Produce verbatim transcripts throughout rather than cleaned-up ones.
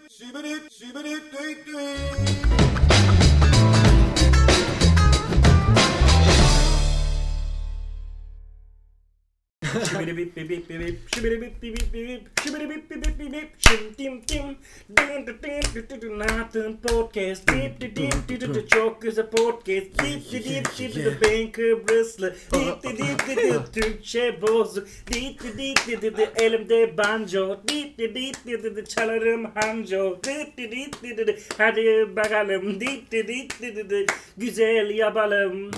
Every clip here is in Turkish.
Şibiri bip bip bip bip şibiri bip bip bip bip şibiri bip bip bip bip şim tim tim dın dın dın dın Nathan Podcast dip dip dip dip çok güzel podcast dip dip dip dip ben Kıbrıslı dip dip dip dip Türkçe bozuk dip dip dip dip elimde banjo dip dip dip dip çalarım hanjo dip dip dip dip hadi bakalım dip dip dip dip güzel yapalım.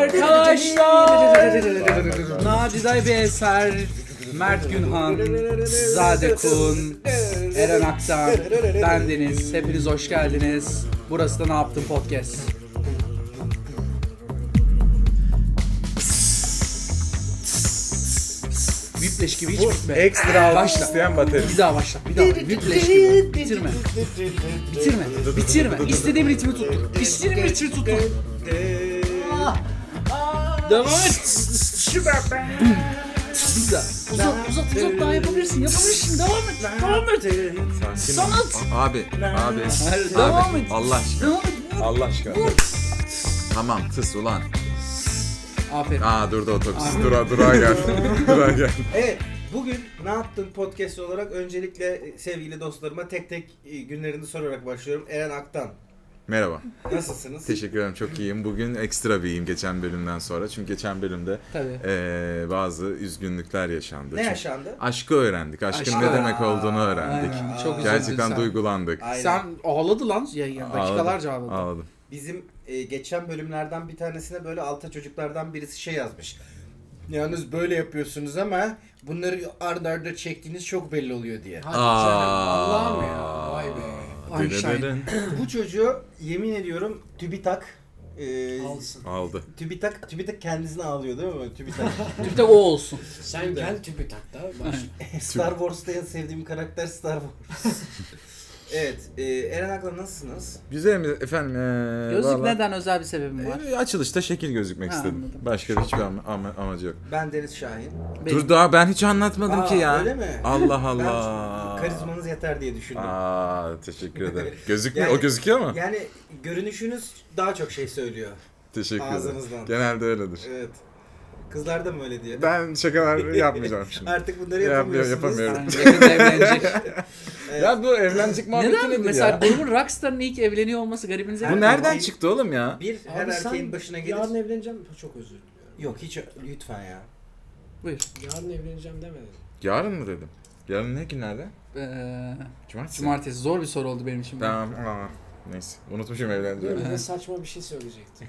Arkadaşlar Naciday bir eser Mert Günhan, Zade Kun, Eren Aktan, bendeniz. Hepiniz hoş geldiniz. Burası da Ne Yaptın Podcast. Whiplash gibi hiç bitme. Ekstra almak Başla. isteyen bateri. Bir daha başla. Bir daha. Whiplash gibi. Bitirme. Bitirme. Bitirme. İstediğim ritmi tuttur. İstediğim ritmi tuttur. Devam et. Güzel. Uzat, uzat, uzat. Daha yapabilirsin. Yapabilirsin. Devam et. Devam et. Sanat. Abi, abi. Hayır, devam et. Allah aşkına. Devam et. Allah aşkına. Tamam, tıs ulan. Aferin. Aa durdu otobüs. Dura, durağa gel. Durağa gel. Evet, bugün Ne Yaptın Podcast olarak öncelikle sevgili dostlarıma tek tek günlerini sorarak başlıyorum. Eren Aktan. Merhaba. Nasılsınız? Teşekkür ederim. Çok iyiyim. Bugün ekstra bir iyiyim geçen bölümden sonra. Çünkü geçen bölümde ee, bazı üzgünlükler yaşandı. Ne Çünkü yaşandı? Aşkı öğrendik. Aşkın Aşkı. ne demek olduğunu öğrendik. Aynen. Çok Gerçekten sen. duygulandık. Aynen. Sen ağladı lan. Ya, ya, dakikalarca ağladı. Ağladım. Bizim e, geçen bölümlerden bir tanesine böyle alta çocuklardan birisi şey yazmış. Yalnız böyle yapıyorsunuz ama bunları arda arda çektiğiniz çok belli oluyor diye. Hadi canım. Allah'ım ya. Vay be. Einstein. Bu çocuğu yemin ediyorum TÜBİTAK e, Alsın. Aldı. TÜBİTAK TÜBİTAK kendisine ağlıyor değil mi? TÜBİTAK. Tüpte o olsun. Sen gel TÜBİTAK'ta başla. Star Wars'ta en sevdiğim karakter Star Wars. Evet, e, Eren Aktan nasılsınız? Güzel mi efendim? Ee, Gözlük vallahi- neden özel bir sebebi var? Ee, Açılışta şekil gözükmek Ha, istedim. anladım. Başka da hiçbir ama, ama- amacı yok. Ben Deniz Şahin. Benim. Dur daha ben hiç anlatmadım Aa, ki ya. öyle mi? Allah Allah. Ben karizmanız yeter diye düşündüm. Aa teşekkür ederim. Gözükmüyor. Yani- O gözüküyor mu? Yani görünüşünüz daha çok şey söylüyor. Teşekkür ederim. Ağzınızdan. Genelde öyledir. Evet. Kızlar da mı öyle diyor? Ben şakalar yapmayacağım şimdi. Artık bunları Yap- yapamıyorsunuz. yapamıyorum. Yani yakında evlenecek. Evet. Ya bu evlenecek muhabbeti Neden? nedir Mesela ya? grubun rockstar'ın ilk evleniyor olması garibinize Bu gelmiyor mu? nereden çıktı oğlum ya? Bir her Abi erkeğin sen başına gelir. yarın evleneceğim mi? Çok özür diliyorum. Yok hiç lütfen ya. Buyur. Yarın evleneceğim demedin. Yarın mı dedim? Yarın ne günlerde? Ee, Cumartesi. cumartesi. Zor bir soru oldu benim için. Tamam. Aa, neyse. Unutmuşum evleneceğimi. Böyle de saçma bir şey söyleyecektim.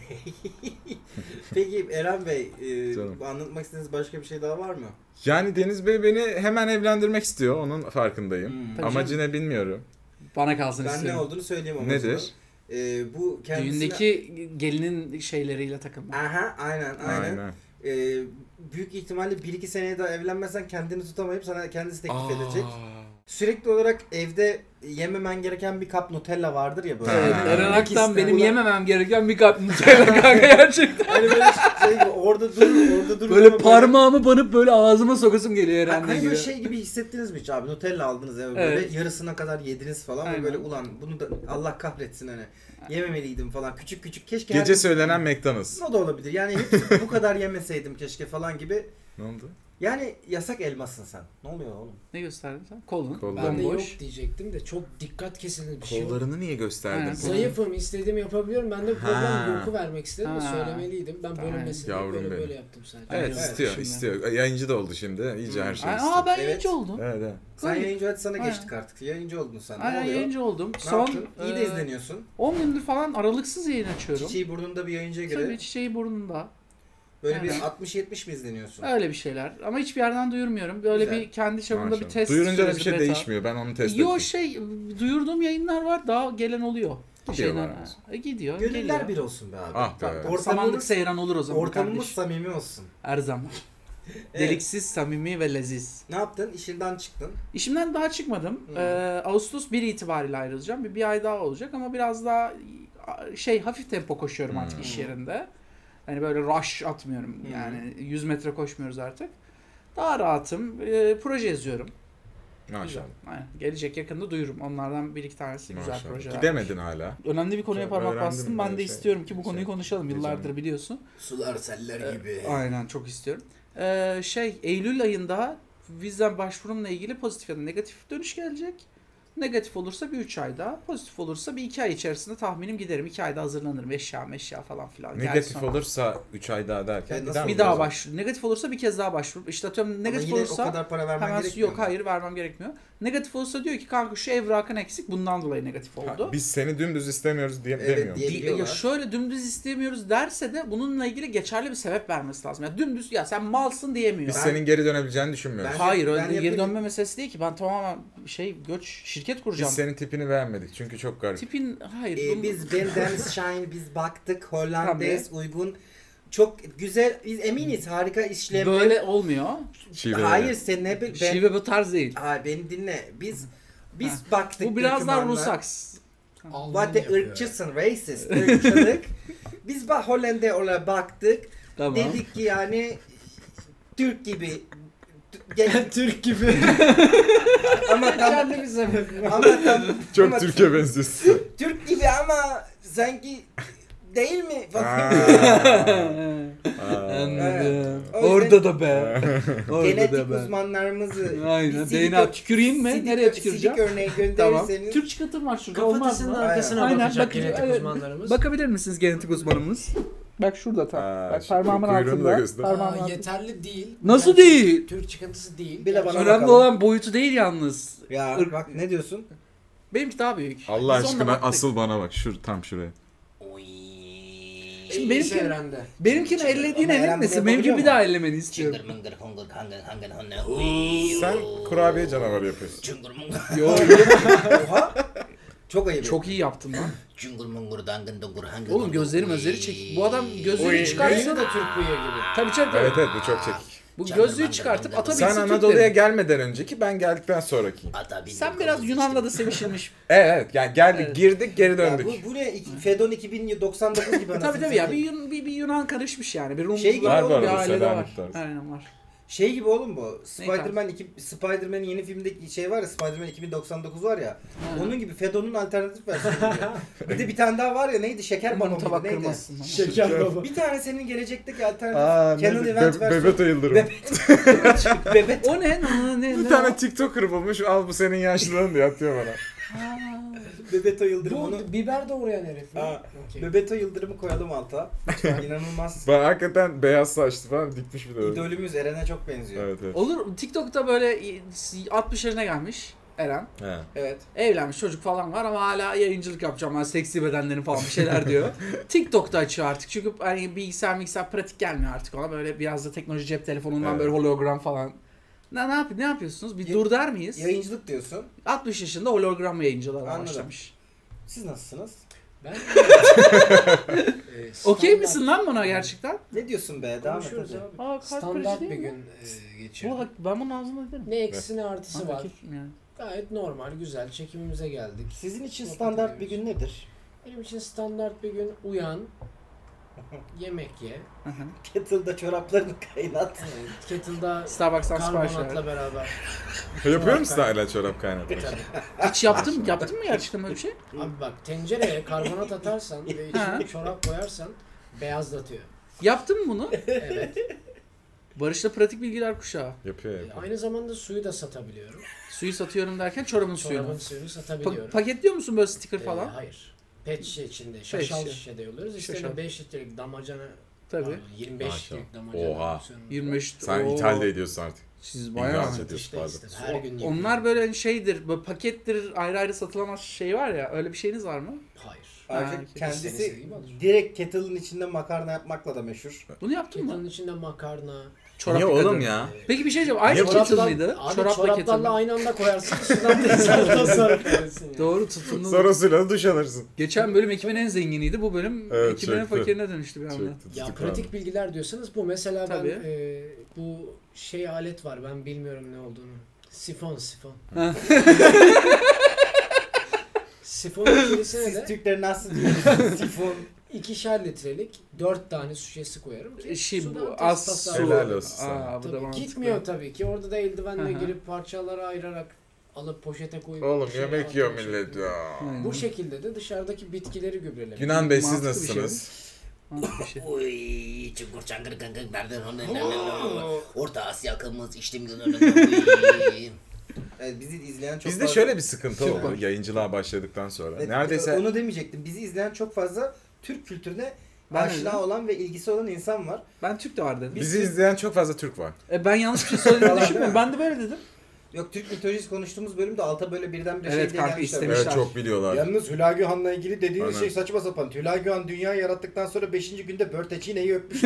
Peki Eren Bey, e, Canım. anlatmak istediğiniz başka bir şey daha var mı? Yani Deniz Bey beni hemen evlendirmek istiyor. Onun farkındayım. Hmm. Tabii Amacı ne bilmiyorum. Bana kalsın Ben ne istiyorum. olduğunu söyleyeyim ama. Nedir? E, bu kendisine... Düğündeki gelinin şeyleriyle takılma. Aha aynen aynen. Aynen. E, büyük ihtimalle bir iki seneye daha evlenmezsen kendini tutamayıp sana kendisi teklif Aa. edecek. Sürekli olarak evde yememen gereken bir kap Nutella vardır ya böyle. Evet, Ha. Eren Yemek Aktan iste- benim Ulan- yememem gereken bir kap Nutella kanka gerçekten. Hani böyle şey gibi orada dur, orada dur. Böyle parmağımı banıp böyle ağzıma sokasım geliyor Eren'le Hani gibi. böyle şey gibi hissettiniz mi hiç abi? Nutella aldınız eve böyle Evet. yarısına kadar yediniz falan Aynen. ve böyle ulan bunu da Allah kahretsin hani yememeliydim falan küçük küçük keşke Gece herkes- söylenen McDonald's. O da olabilir yani hep bu kadar yemeseydim keşke falan gibi. Ne oldu? Yani yasak elmasın sen. Ne oluyor oğlum? Ne gösterdin sen? Kolun. Kolları. Ben de Bomboş. yok diyecektim de çok dikkat kesildi bir şey yok. Kollarını niye gösterdin? Aynen. Zayıfım, istediğimi yapabiliyorum. Ben de problem Ha. yoku vermek istedim de Ha. söylemeliydim. Ben Tamam. bölünmesin diye Yavrum böyle benim. böyle yaptım sadece. Evet, Evet, istiyor, şimdi. istiyor. Yayıncı da oldu şimdi. İyice her şey Ay, istiyor. Aa ben Evet. yayıncı oldum. Evet, evet. Sen Aynen. yayıncı hadi sana Aynen. geçtik artık. Yayıncı oldun sen. Ne Aynen oluyor? yayıncı oldum. Ne Son yaptın? İyi de e, izleniyorsun. on gündür falan aralıksız yayın açıyorum. Çiçeği burnunda bir yayıncıya göre Tabii çiçeği burnunda. böyle bir Aynen. altmış yetmiş mi izleniyorsun? Öyle bir şeyler. Ama hiçbir yerden duyurmuyorum. Böyle Güzel. bir kendi çapımda bir Maşallah. test Duyurunca da bir süresi, şey beta. değişmiyor. Ben onu test Yo ettim. şey duyurduğum yayınlar var daha gelen oluyor. Gidiyorlar Şeyden, mısın? e, gidiyor. Gönüller geliyor. bir olsun be abi. Ah be. Tamam, Ortamımız- Samanlık seyran olur o zaman Ortamımız kardeş. samimi olsun. Her zaman. Evet. Deliksiz, samimi ve leziz. Ne yaptın? İşinden çıktın. İşimden daha çıkmadım. Hmm. Ee, Ağustos bir itibariyle ayrılacağım. Bir, bir ay daha olacak ama biraz daha şey hafif tempo koşuyorum artık Hmm. iş yerinde. Hani böyle rush atmıyorum. Hmm. Yani yüz metre koşmuyoruz artık. Daha rahatım. Ee, proje yazıyorum. Maşallah. Güzel. Aynen. Gelecek yakında duyururum. Onlardan bir iki tanesi güzel Maşallah. projeler. Gidemedin hala. Önemli bir konuya Çok parmak öğrendim bastım. Ben de böyle şey. istiyorum ki bu konuyu Şey, konuşalım. Yıllardır heyecanlı. biliyorsun. Sular seller gibi. Aynen çok istiyorum. Ee, şey Eylül ayında vize başvurumla ilgili pozitif ya da negatif dönüş gelecek. Negatif olursa bir üç ay daha, pozitif olursa bir iki ay içerisinde tahminim giderim. iki ayda hazırlanırım. Eşya meşya falan filan. Negatif Gelsin. olursa üç ay daha derken Yani gider nasıl- mi Bir daha biraz? başvur. Negatif olursa bir kez daha başvur. İşte atıyorum Ama negatif yine olursa o kadar para vermen hemen gerekmiyor yok mu? hayır vermem gerekmiyor. Negatif olursa diyor ki kanka şu evrakın eksik bundan dolayı negatif Ha, oldu. biz seni dümdüz istemiyoruz diye Evet, demiyor. diye- Di- ya diyorlar. şöyle dümdüz istemiyoruz derse de bununla ilgili geçerli bir sebep vermesi lazım. Ya dümdüz ya sen malsın diyemiyor. Biz Ben- senin geri dönebileceğini düşünmüyoruz. Ben- Hayır öyle ben geri yapayım- dönme meselesi değil ki. Ben tamamen şey göç şirket Biz kuracağım. senin tipini beğenmedik çünkü çok garip. Tipin hayır. Ee, bunu- biz Benden Shine biz baktık Hollandaise uygun. Çok güzel. Biz eminiz harika işlem. böyle olmuyor. Şive. Hayır sen ne bil- ben. Şive bu tarz değil. Hayır beni dinle. Biz biz Ha. baktık. Bu biraz daha dokümanlar. Rusaks. Alman What the yapıyor. ırkçısın racist ırkçılık. Biz bak Hollanda ona baktık. Tamam. Dedik ki yani Türk gibi Gel, Türk gibi. ama tam Kendi bir sebep. ama tam Çok ama Türkiye benziyorsun. Türk gibi ama sanki değil mi? Aa. Anladım. Evet. O yüzden- Orada da be. Orada Genetik da be. uzmanlarımızı Aynen. bir D N A sidik- tüküreyim mi? sidik- Nereye tüküreceğim? Sidik örneği Tamam. gönderirseniz. Türk çıkıntım var şurada. Olmaz Kafatasının mı? arkasına Aynen, bakacak bakacak, genetik evet. uzmanlarımız. Bakabilir misiniz genetik uzmanımız? Bak şurada tam. Aa, Bak şu parmağımın kuyruğunu da altında. göster. Parmağımın Aa, altında. yeterli değil. Nasıl Yani değil? Türk çıkıntısı değil. Bir de bana Gerçekten- Önemli bakalım. olan boyutu değil yalnız. Ya Irk- bak ne diyorsun? Benimki daha büyük. Allah Biz onunla aşkına baktık. asıl bana bak. Şur tam şuraya. Şimdi En iyisi benimki- evrende. Benimkini ellediğin Ama Eren elinmesin. bunu Benimki yapabiliyor bir mu? daha ellemeni istiyorum. Çıngır mıngır hungur hangur hangur hungur. Sen kurabiye canavarı yapıyorsun. Çıngır mıngır. Yo, Oha. Çok ayıp. çok iyi yaptın lan. Çıngır mıngur dangın dungur hangur. Oğlum gözleri gözleri çek. Bu adam gözlüğünü Bıyığı çıkartsa da Türk bıyığı gibi. tabii tabii. Evet evet bu çok çekik. Bu gözlüğü çıkartıp atabilsin Sen Türk Anadolu'ya derim. gelmeden önceki ben geldikten sonraki. Sen biraz Yunan'la da sevişilmiş. Evet evet yani geldik Evet. girdik geri Ya döndük. bu, bu ne? İki- Fedon iki bin doksan dokuz gibi anasını tabii tabii ya bir, satayım. Yun, bir, bir Yunan karışmış yani. Bir Rum Şey gibi Var bu bir arada, ailede var. Selanik tarzı. Aynen var. Şey gibi oğlum bu. Ne Spider-Man iki Spider-Man'in yeni filmdeki şey var ya, Spider-Man iki bin doksan dokuz var ya. Ha. Onun gibi Fedon'un alternatif versiyonu gibi. Bir de bir tane daha var ya, neydi? Şeker Umarım balonu tabak muydu? Neydi? kırmazsın. lan. Şeker baba. Bir tane senin gelecekteki alternatif Aa, Canon ne- Event Be- versiyonu. Bebeto Yıldırım. Bebet. Bebet. O ne? Ne? ne, Bir ne tane o? TikToker bulmuş al bu senin yaşlılığın diye atıyor bana. Bebeto Yıldırım onu. Bu biber doğrayan herif. mi? Ha, Okey. Bebeto Yıldırım'ı koyalım alta. İnanılmaz. Bak hakikaten beyaz saçlı falan dikmiş bir de öyle. İdolümüz Eren'e çok benziyor. Evet evet. Olur TikTok'ta böyle altmış yaşına gelmiş Eren. He. Evet. Evlenmiş çocuk falan var ama hala yayıncılık yapacağım ben seksi bedenlerim falan bir şeyler diyor. TikTok'ta açıyor artık çünkü hani bilgisayar bilgisayar pratik gelmiyor artık ona böyle biraz da teknoloji cep telefonundan Evet. böyle hologram falan. Ne ne yap ne yapıyorsunuz? Bir Ya- dur der miyiz? Yayıncılık diyorsun. altmış yaşında hologram yayıncılığa Anladım. başlamış. Siz nasılsınız? Ben Ee, Okey standart- misin lan buna gerçekten? Ne diyorsun be? Devam et Konuşuyoruz hadi. abi. Aa, kalp krizi Standart değil bir mi? gün e, Bu geçirdim. hak- ben bunun ağzına ederim. Ne eksi ne artısı var. Yani. Gayet normal, güzel. Çekimimize geldik. Sizin için Sohbet standart bir ediyoruz. gün nedir? Benim için standart bir gün uyan, yemek ye, Hı hı. Kettle'da çoraplarını kaynat. evet, kettle'da Starbucks'tan sipariş ver. karbonatla beraber. Yapıyor musun hala çorap kaynatma? Tabii. Hiç yaptın mı? Yaptın mı gerçekten böyle bir şey? Abi bak tencereye karbonat atarsan ve Ha. içine çorap koyarsan beyazlatıyor. Yaptın mı bunu? Evet. Barış'ta pratik bilgiler kuşağı. Yapıyor E, yapıyor. Aynı zamanda suyu da satabiliyorum. Suyu satıyorum derken çorabın suyunu. Çorabın suyunu Pa- satabiliyorum. paketliyor musun böyle sticker E, falan? hayır. Pet şişe içinde, şaşal şişe. şişede yolluyoruz. Şaşal. İşte beş litrelik damacana, Tabii. pardon, yirmi beş Maşallah. litrelik damacana. Oha. opsiyonumuz yirmi beş. Sen Oo. İtalya ediyorsun artık. Siz İngilizce bayağı. ediyorsun İşte pardon. işte her gün Onlar yapıyorum. böyle hani şeydir, böyle pakettir, ayrı ayrı satılamaz şey var ya, öyle bir şeyiniz var mı? Hayır. Ayrıca okey. kendisi İstenirse gibi olur. direkt kettle'ın içinde makarna yapmakla da meşhur. Bunu yaptın mı? Kettle'ın içinde makarna. Çorap Niye yıkadın. oğlum ya? Peki bir şey diyeceğim, aynı Çoraplar- kettle mıydı? Abi Çorapla kettle çoraplarla mi? aynı anda koyarsın. Üstünden de sarıdan sonra koyarsın yani. Doğru tutumlu. Sonrasıyla duş alırsın. Geçen bölüm ekibin en zenginiydi, bu bölüm Evet, ekibin en çöktü. fakirine dönüştü bir anda. Çöktü, Ya tutuklandı. pratik bilgiler diyorsanız bu mesela Tabii. ben e, bu şey alet var ben bilmiyorum ne olduğunu. Sifon sifon. Ha. Sifonun içerisine Siz de Türkler nasıl diyorsunuz? Sifon. ikişer litrelik dört tane su şişesi koyarım ki Şey sudan bu tas az tas su. alırım. Helal olsun sana. Aa, bu da Tabii mantıklı. gitmiyor tabii ki. Orada da eldivenle Hı hı. girip parçalara ayırarak alıp poşete koyup Oğlum bir şey yemek yiyor atıyor millet şeklinde. ya. Aynen. Bu şekilde de dışarıdaki bitkileri gübrelemek. Günan Bey siz Mantıklı bir şey. nasılsınız? Mantıklı bir şey. Uy, çukur çangır gıngır nereden Oo. Orta Asya akımız içtim Evet, bizi izleyen çok Bizde fazla... şöyle bir sıkıntı Çok oldu var. yayıncılığa başladıktan sonra. Evet, Neredeyse onu demeyecektim. Bizi izleyen çok fazla Türk kültürüne Ben aşina öyle. olan ve ilgisi olan insan var. Ben Türk de var dedim. bizi izleyen çok fazla Türk var. E ben yanlış bir şey söylediğimi Falan düşünmüyorum. değil Ben de böyle dedim. Yok, Türk mitolojisi konuştuğumuz bölümde alta böyle birden bir Evet, şey diye kanka, gelmişler. istemiş. Evet çok biliyorlar. Yalnız Hülagü Han'la ilgili dediğiniz Aynen. şey saçma sapan. Hülagü Han dünyayı yarattıktan sonra beşinci günde Börteçine'yi öpmüş.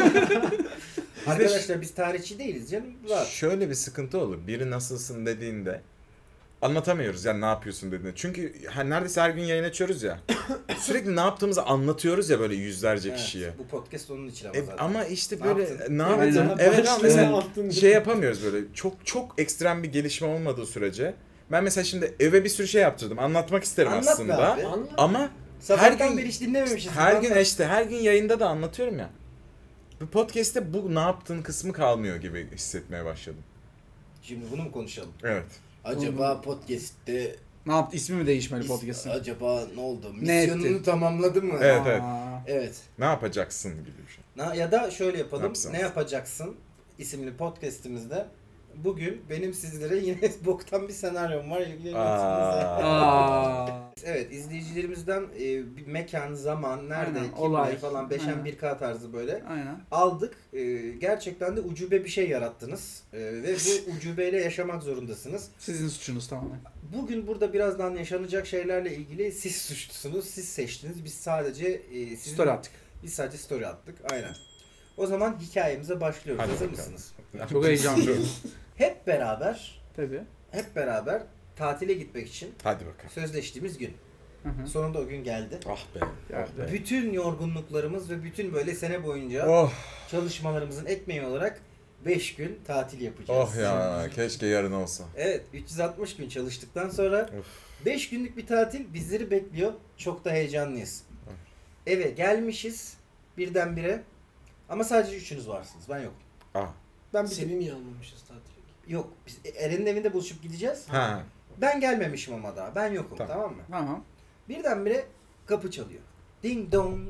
Arkadaşlar biz tarihçi değiliz canım. Rahat. Şöyle bir sıkıntı olur. Biri nasılsın dediğinde anlatamıyoruz yani ne yapıyorsun dediğinde. Çünkü hani neredeyse her gün yayın açıyoruz ya. Sürekli ne yaptığımızı anlatıyoruz ya böyle yüzlerce Evet, kişiye. bu podcast onun için ama E, zaten. ama işte Ne böyle yaptın? ne Aynen. yaptın? Evet ama Başta mesela ne yaptın? şey yapamıyoruz böyle. Çok çok ekstrem bir gelişme olmadığı sürece. Ben mesela şimdi eve bir sürü şey yaptırdım. Anlatmak isterim Anlat be aslında. abi. Anlat. Ama Sabahtan her gün- beri hiç dinlememişiz. her Anlat. gün işte her gün yayında da anlatıyorum ya. Bu podcast'te bu ne yaptığın kısmı kalmıyor gibi hissetmeye başladım. Şimdi bunu mu konuşalım? Evet. Acaba podcast'te Ne yaptı? İsmi mi değişmeli is- podcast'ın? acaba ne oldu? Ne Misyonunu etti? tamamladı mı? Evet, evet. Aa. Evet. Ne yapacaksın gibi bir şey. Na, ya da şöyle Ne yapalım. yapacağız? Ne yapacaksın isimli podcast'imizde bugün benim sizlere yine boktan bir senaryom var. ilgilenirsiniz. Aa. Evet, izleyicilerimizden e, bir mekan, zaman, nerede, Aynen, kimle olay. falan beş Aynen. bir K tarzı böyle Aynen. aldık. E, gerçekten de ucube bir şey yarattınız. E, ve bu ucubeyle yaşamak zorundasınız. Sizin suçunuz tamamen. Bugün burada birazdan yaşanacak şeylerle ilgili siz suçlusunuz, siz seçtiniz. Biz sadece e, sizin, Story attık. Biz sadece story attık. Aynen. O zaman hikayemize başlıyoruz. Hadi Hazır bakalım. mısınız? Çok heyecanlıyım. Hep beraber, Tabii. hep beraber tatile gitmek için Hadi bakalım. sözleştiğimiz gün. Hı hı. Sonunda o gün geldi. Ah be. Geldi. Ah be. Bütün yorgunluklarımız ve bütün böyle sene boyunca Oh, çalışmalarımızın ekmeği olarak beş gün tatil yapacağız. oh ya. Keşke yarın olsa. Evet, üç yüz altmış gün çalıştıktan sonra beş günlük bir tatil bizleri bekliyor. Çok da heyecanlıyız. Eve gelmişiz birdenbire. Ama sadece üçünüz varsınız. Ben yokum. Ah. Ben bir Seni niye almamışız tatile? Yok. Biz Eren'in evinde buluşup gideceğiz. Ha. Ben gelmemişim ama daha. Ben yokum. Tamam. Tamam, mı? Tamam. Birdenbire kapı çalıyor. Ding dong.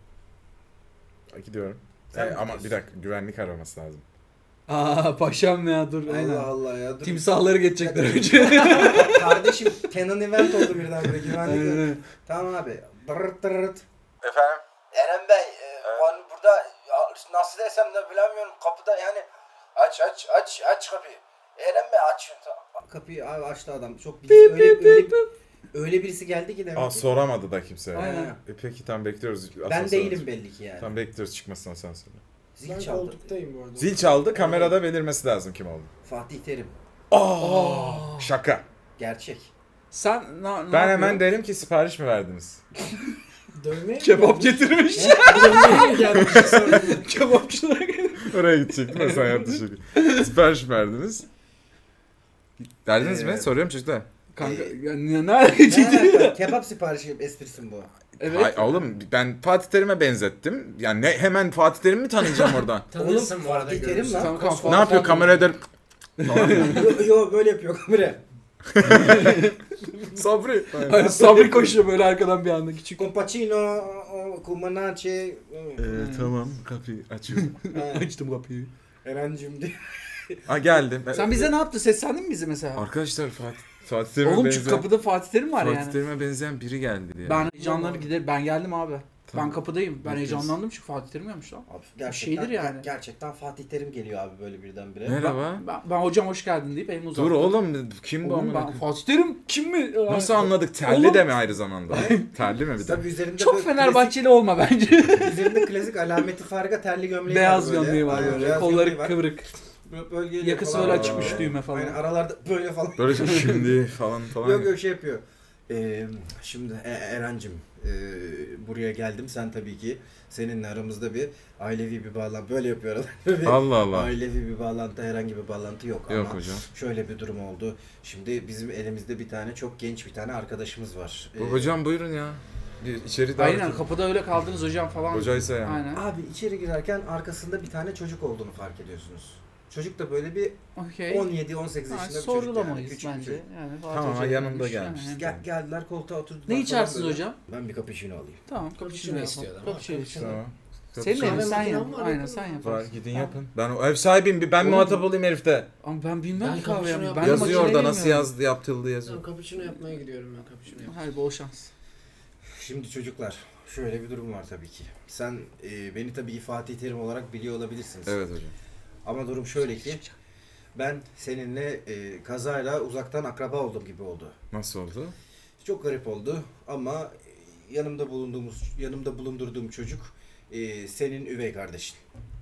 Gidiyorum. Sen E, mi ama gidiyorsun? bir dakika güvenlik araması lazım. Aa paşam ya dur. Aynen. Allah Allah ya. Dur. Timsahları geçecekler önce. Kardeşim Kenan Event oldu birdenbire güvenlik. Aynen. Tamam abi. Dırırt dırırt. Efendim? Eren Bey, e, ben burada ya, nasıl desem de bilemiyorum kapıda yani aç aç aç aç kapıyı. Eren Bey aç şunu. Tamam. Kapıyı abi açtı adam. Çok bildi. Öyle, öyle, öyle birisi geldi ki demek Aa ki. soramadı da kimse. Aynen. E, peki tam bekliyoruz. Ben asansör değilim olacak. belli ki yani. Tam bekliyoruz çıkmasını asansörü. Zil Ben çaldı. koltuktayım bu arada. Zil çaldı kamerada belirmesi lazım kim oldu. Fatih Terim. Aa, şaka. Gerçek. Sen ne, ne Ben yapıyorsun? hemen derim ki sipariş mi verdiniz? Dövmeye mi Kebap gelmiş? getirmiş. Dövmeye mi gelmiş? Sorun. Kebapçılar gelmiş. Oraya gidecektim ve sen yaptın şaka. Sipariş mi verdiniz? Verdiniz Ee, mi? Soruyorum çocuklar. Kanka Ee, ya, ne, ne alakası? Ne alaka? Kebap siparişi esprisi mi bu? Evet. Ay, oğlum ben Fatih Terim'e benzettim. Yani ne, hemen Fatih Terim'i mi tanıyacağım oradan? Tanırsın Oğlum, bu arada Fatih Terim görürsün. lan. Tamam, tamam, Ne yapıyor kamerada? yo, yo böyle yapıyor kamera. Sabri. Hani Sabri koşuyor böyle arkadan bir anda küçük. Compacino, Kumanace. Ee, tamam kapıyı açıyorum. Açtım kapıyı. Eren'cim diye. Ha geldim. Sen bize ne yaptın? Seslendin mi bize mesela? Arkadaşlar Fatih Fatih Terim'e Oğlum benzeyen çünkü kapıda Fatih Terim var Fatih yani. Terim'e benzeyen biri geldi diye. Ben heyecanlanıp giderim. Ben geldim abi. Tamam. Ben kapıdayım. Ben Bekliyoruz. heyecanlandım çünkü Fatih Terim gelmiş lan. Abi gerçekten, şeydir yani. gerçekten Fatih Terim geliyor abi böyle birdenbire. Merhaba. Ben, ben hocam hoş geldin deyip elimi uzattım. Dur oğlum kim bu Oğlum amına ben koyayım? Fatih Terim kim mi? Nasıl anladık? Terli Oğlum- de mi ayrı zamanda? Terli mi bir de? Tabii üzerinde Çok böyle Fenerbahçeli olma bence. klasik, üzerinde klasik alameti farka terli gömleği Beyaz var böyle. gömleği var Aynen, böyle. beyaz gömleği Kolları var. kıvrık. Böyle bölgeli Yakası falan böyle var. açmış Aa. düğme falan. Aynen aralarda böyle falan. Böyle şey şimdi falan falan. Yok yok şey yapıyor. Ee, şimdi e- Eren'cim e, buraya geldim sen tabii ki seninle aramızda bir ailevi bir bağlantı böyle yapıyor aralarda. Allah Allah. Ailevi bir bağlantı herhangi bir bağlantı yok, Yok ama hocam. şöyle bir durum oldu. Şimdi bizim elimizde bir tane çok genç bir tane arkadaşımız var. Bu Ee, hocam buyurun ya. Bir içeri davet Aynen edin. kapıda öyle kaldınız hocam falan. Hocaysa yani. Aynen. Abi içeri girerken arkasında bir tane çocuk olduğunu fark ediyorsunuz. Çocuk da böyle bir Okey. on yedi on sekiz Ha, yaşında bir çocuk sorgulamayız yani. Küçük bir bence. çocuk. Yani Fatih Tamam, Hoca yanında gelmiş. gelmiş. Yani. Gel, geldiler koltuğa oturdular. Ne falan içersiniz böyle. hocam? Ben bir cappuccino alayım. Tamam, Cappuccino cappuccino istiyor yapalım. adam. Cappuccino istiyor. Tamam. Senin Kahve evin sen makinen yap. var, Aynen yok sen mu? yap. Var gidin Tamam. yapın. Ben o ev sahibiyim. bir- Ben Oğlum. muhatap olayım herifte. Ama ben bilmem Ben ki kahve cappuccino yapmayı. yap- Ben Yazıyor makineyle orada nasıl bilmiyorum. yazdı yaptıldı yazıyor. Tamam, cappuccino yapmaya gidiyorum ben, cappuccino yapmaya. Hayır, bol şans. Şimdi çocuklar şöyle bir durum var tabii ki. Sen e, beni tabii Fatih Terim olarak biliyor olabilirsiniz. Evet hocam. Ama durum şöyle ki ben seninle e, kazayla uzaktan akraba oldum gibi oldu. Nasıl oldu? Çok garip oldu ama yanımda bulunduğumuz yanımda bulundurduğum çocuk e, senin üvey kardeşin.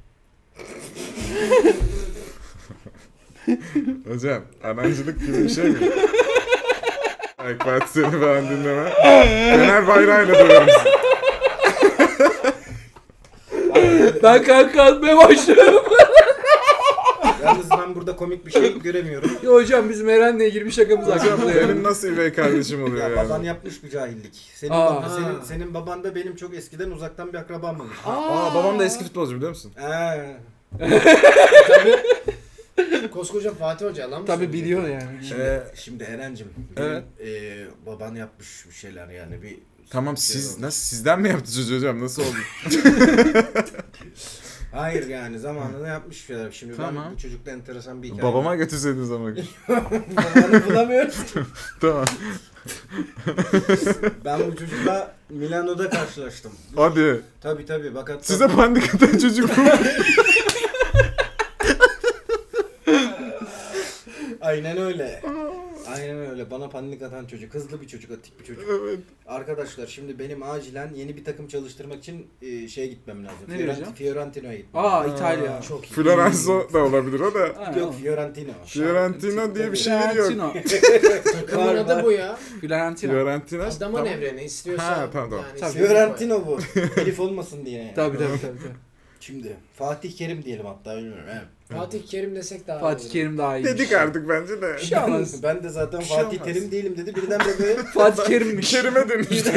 Hocam anancılık gibi bir şey mi? Ay Fatih seni falan dinleme. Fener bayrağıyla duruyoruz. Ben kanka atmaya başlıyorum. Yalnız ben burada komik bir şey göremiyorum. Ya hocam bizim Eren'le ilgili bir şakamız aklımda Benim yani. nasıl üvey kardeşim oluyor Ya baban yani? yapmış bir cahillik. Senin, Aa. baba- senin, senin baban da benim çok eskiden uzaktan bir akrabam olmuş. Aa babam da eski futbolcu biliyor musun? Ee, Koskoca Fatih Hoca lan. bu Tabii söyleyecek. biliyor yani. şimdi, Ee, şimdi Eren'cim evet. benim, e, baban yapmış bir şeyler yani bir Tamam şey siz olmuş. nasıl sizden mi yaptı çocuğu hocam nasıl oldu? Hayır yani zamanında yapmış bir şeyler. Şimdi Tamam. ben bu çocukta enteresan bir hikaye. Babama götürseydiniz ama. Babanı bulamıyoruz. Tamam. Ben bu çocukla Milano'da karşılaştım. Hadi. Tabii tabii bak hatta... Size pandik atan çocuk mu? Aynen öyle. Aynen öyle. Bana panik atan çocuk. Hızlı bir çocuk, atik bir çocuk. Evet. Arkadaşlar şimdi benim acilen yeni bir takım çalıştırmak için e, şeye gitmem lazım. Nereye Fiorent- hocam? Fiorentino'ya gitmem. Aa İtalya. Çok iyi. Florenzo da olabilir o da. Ha, Yok Fiorentino. Fiorentino diye bir şehir yok. Fiorentino. Takımın Var, adı var. bu ya. Fiorentino. Fiorentina. Adamın tamam. evreni istiyorsa. Ha, tamam, tamam. Yani Tabii. istediğini Fiorentino bu. Elif olmasın diye. Yani. Tabii tabii tabii. tabii. Şimdi Fatih Kerim diyelim hatta bilmiyorum. He. koy. Fatih Kerim desek daha iyi Fatih olur. Kerim daha iyi. Dedik artık bence de. Bir şey olmaz. Ben de zaten Bir şey Fatih olmaz. Terim değilim dedi. Birden de böyle Fatih Kerim'miş. Kerime dönüştü.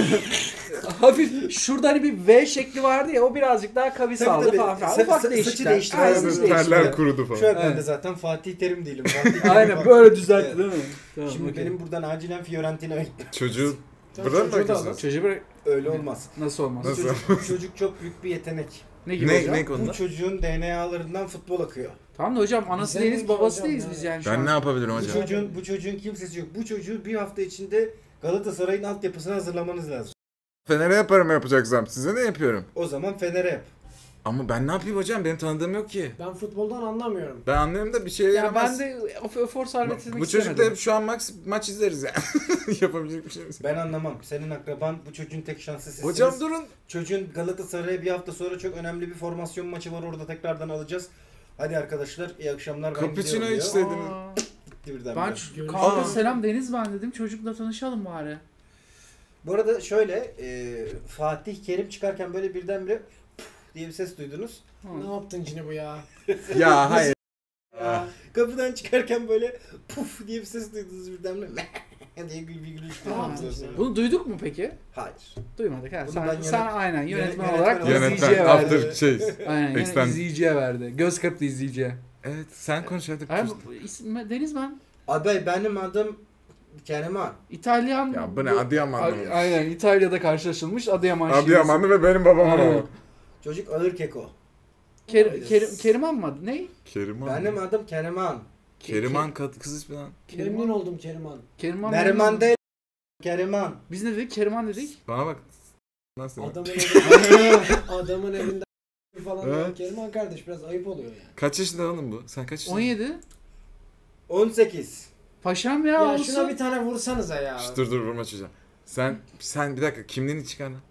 Hafif şurada hani bir V şekli vardı ya o birazcık daha kavisaldı Tabii, falan filan. tabii. Ufak Sa- sa- değişiklikler. saçı değişti. Aynen, Aynen, saçı değişti. değişti. Terler kurudu şu an falan. ben de Evet. zaten Fatih Terim değilim. Fatih Terim Aynen falan. böyle düzeltti Evet. değil mi? Tamam, Şimdi okey. benim buradan acilen Fiorentino'ya gitmem. Çocuğu Tamam, burada mı çocuğu da bırakıyorsunuz? alın. Çocuğu bırak. Öyle olmaz. Nasıl olmaz? Bu Nasıl? çocuk, bu çocuk çok büyük bir yetenek. Ne gibi Ne, hocam? ne konuda? Bu çocuğun D N A'larından futbol akıyor. Tamam da hocam anası Bize değiliz ne babası hocam değiliz yani? biz yani şu Ben an. ne yapabilirim Bu hocam? çocuğun bu çocuğun kimsesi yok. Bu çocuğu bir hafta içinde Galatasaray'ın altyapısını hazırlamanız lazım. Fener'e yaparım yapacaksam. Size ne yapıyorum? O zaman Fener'e yap. Ama ben ne yapayım hocam? Benim tanıdığım yok ki. Ben futboldan anlamıyorum. Ben anlıyorum da bir şeye Ya yaramaz. ben de of- efor sarf etmek Bu çocukla istemedim. hep şu an maç, maç izleriz yani. Yapabilecek bir şey mi? Ben anlamam. Senin akraban bu çocuğun tek şansı sizsiniz. Hocam durun. Çocuğun Galatasaray'a bir hafta sonra çok önemli bir formasyon maçı var. Orada tekrardan alacağız. Hadi arkadaşlar iyi akşamlar. Ben Cappuccino gidiyorum diyor. içseydiniz. Aa, Gitti birden Ben bire. Görüşürüz. kanka Aa. selam Deniz ben dedim çocukla tanışalım bari. Bu arada şöyle e, Fatih Kerim çıkarken böyle birdenbire puf diye bir ses duydunuz. Ne yaptın cini bu ya? Ya hayır. Ya, kapıdan çıkarken böyle puf diye bir ses duydunuz birdenbire diye bir, bir gülüş Tamam. duydunuz. Bunu duyduk mu peki? Hayır. Duymadık ha. Bunu Sen, ben yönet- sen aynen yönetmen yönetmen olarak olarak- izleyiciye Yönetmen verdi. after şey. Aynen yine Extend. izleyiciye verdi. Göz kırptı izleyiciye. Evet sen konuş hadi. Hayır, bu isim, Deniz ben. Abi benim adım Kereman. İtalyan. Ya bu ne Adıyamanlı mı? A- Aynen İtalya'da karşılaşılmış Adıyaman Adıyamanlı ve benim babam Aynen. ama. Çocuk ağır keko. Ker, Kerim, Keriman mı adı? Ne? Keriman. Benim adım Kereman. Keriman kat kız ismi lan. Memnun oldum Keriman. Keriman. Neriman değil. Kereman. Biz ne dedik? Keriman dedik. Bana bak. Nasıl? Adamın evinde, adamın evinde falan Evet. evet. Keriman kardeş biraz ayıp oluyor yani. Kaç yaşında oğlum bu? Sen kaç yaşında? on yedi. on sekiz. Paşam ya, Ya olsun. şuna bir tane vursanıza ya. Şş, dur dur vurma çocuğa. Sen sen bir dakika kimliğini çıkar lan.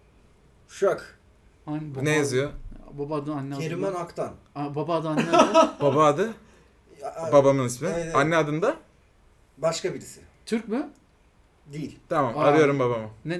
Şak. Anne, baba, Ne yazıyor? Baba adı anne adı. Keriman Aktan. Aa, baba adı anne adı. Baba adı? Ya, Babamın ismi. Evet, evet. Anne adında? Başka birisi. Türk mü? Değil. Tamam Aa. arıyorum babamı. Ne?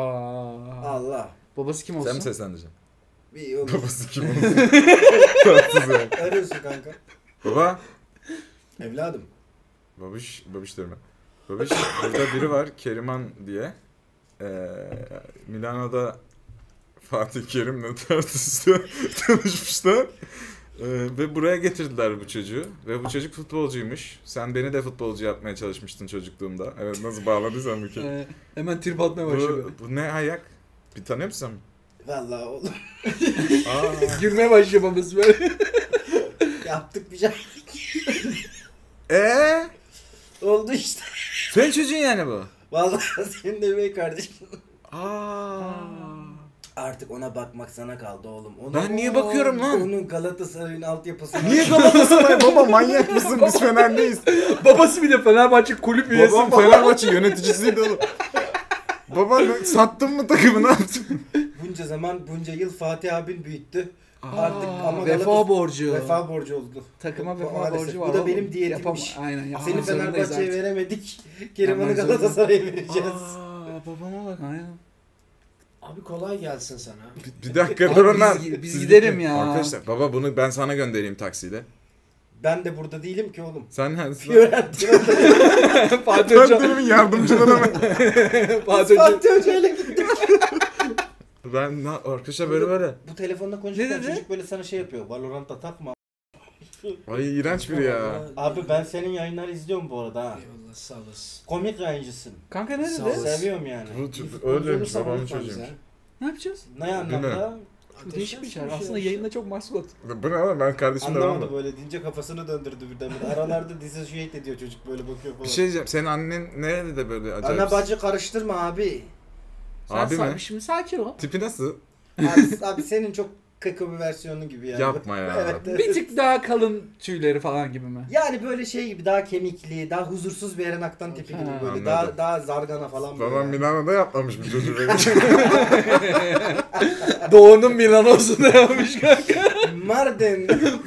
Aa. Allah. Babası kim olsun? Sen mi seslendireceksin? Bir olur. Babası kim olsun? Tatsız ya. Arıyorsun kanka. Baba. Evladım. Babiş, babiş diyorum ben. Babiş, burada biri var Keriman diye. Ee, Milano'da Fatih Kerim'le tartıştı, tanışmışlar. Ee, ve buraya getirdiler bu çocuğu. Ve bu çocuk futbolcuymuş. Sen beni de futbolcu yapmaya çalışmıştın çocukluğumda. Evet, nasıl bağladıysan mükemmel. Ee, hemen trip atmaya başladı. Bu, bu ne ayak? Bir tanıyor musun? Vallahi oğlum Aa. Gülmeye başlıyor babası böyle. yaptık bir şey. Eee? Oldu işte. Senin çocuğun yani bu. Vallahi senin de bey kardeşim. Aa. Artık ona bakmak sana kaldı oğlum. Onu, Ben niye bakıyorum lan? Onun Galatasaray'ın altyapısına. Niye Galatasaray baba, manyak mısın? Biz Fener'deyiz. Babası bir de Fenerbahçe kulüp üyesi. Babam Fenerbahçe yöneticisiydi oğlum. Baba sattın mı takımı, ne yaptın? Bunca zaman, bunca yıl Fatih abin büyüttü. Aa, Artık ama vefa Galatasaray- borcu. Vefa borcu oldu. Takıma vefa Maalesef. borcu var. Bu da oğlum. benim diyetimmiş. Yapama- Aynen. yapmak Seni zorundayız Fenerbahçe'ye artık. veremedik. Kerimhan'ı Yapmak zorunda. Galatasaray'a vereceğiz. Aa, babama bak. Aynen. Abi kolay gelsin sana. Bir, bir dakika Abi durun biz- lan. biz Siz gidelim gidin. ya. Arkadaşlar baba bunu ben sana göndereyim taksiyle. Ben de burada değilim ki oğlum. Sen neredesin? Fiorentina. Fatih Hoca. Gönderimin yardımcıları mı? Fatih Hoca. Fatih Hoca ile gittim. Ben na- arkadaşlar böyle böyle. Bu telefonda konuşurken Ne dedi? çocuk böyle sana şey yapıyor. Valorant'ta takma. Ay iğrenç biri ya. Abi ben senin yayınları izliyorum bu arada ha. Eyvallah sağ olasın. Komik yayıncısın. Kanka ne Sağ dedi? ol. Seviyorum yani. Bu Bir ç- futbolcu öyleymiş, olursa babamın unutma çocuğuymuş. bize. Ne yapacağız? Ne Değil anlamda? Bu değişik bir şey. Ateşten Aslında bir yayında çok maskot. Bu ne oğlum, ben kardeşimle Anlamadı devam böyle deyince kafasını döndürdü birden. Aralarda dissociate ediyor çocuk böyle bakıyor falan. Bir şey diyeceğim, senin annen nerede de böyle acayip? Ana bacı karıştırma abi. Sen Abi sa- mi? Şimdi sakin ol. Tipi nasıl? Abi, abi senin çok keko bir versiyonu gibi yani. Yapma ya. Evet, evet. Bir tık daha kalın tüyleri falan gibi mi? Yani böyle şey gibi daha kemikli, daha huzursuz bir Eren Aktan tipi gibi Ha, böyle anladım. daha daha zargana falan böyle. Babam Milano'da yapmamış bu çocuğu benim. Doğu'nun Milano'sunda yapmış kanka. Mardin.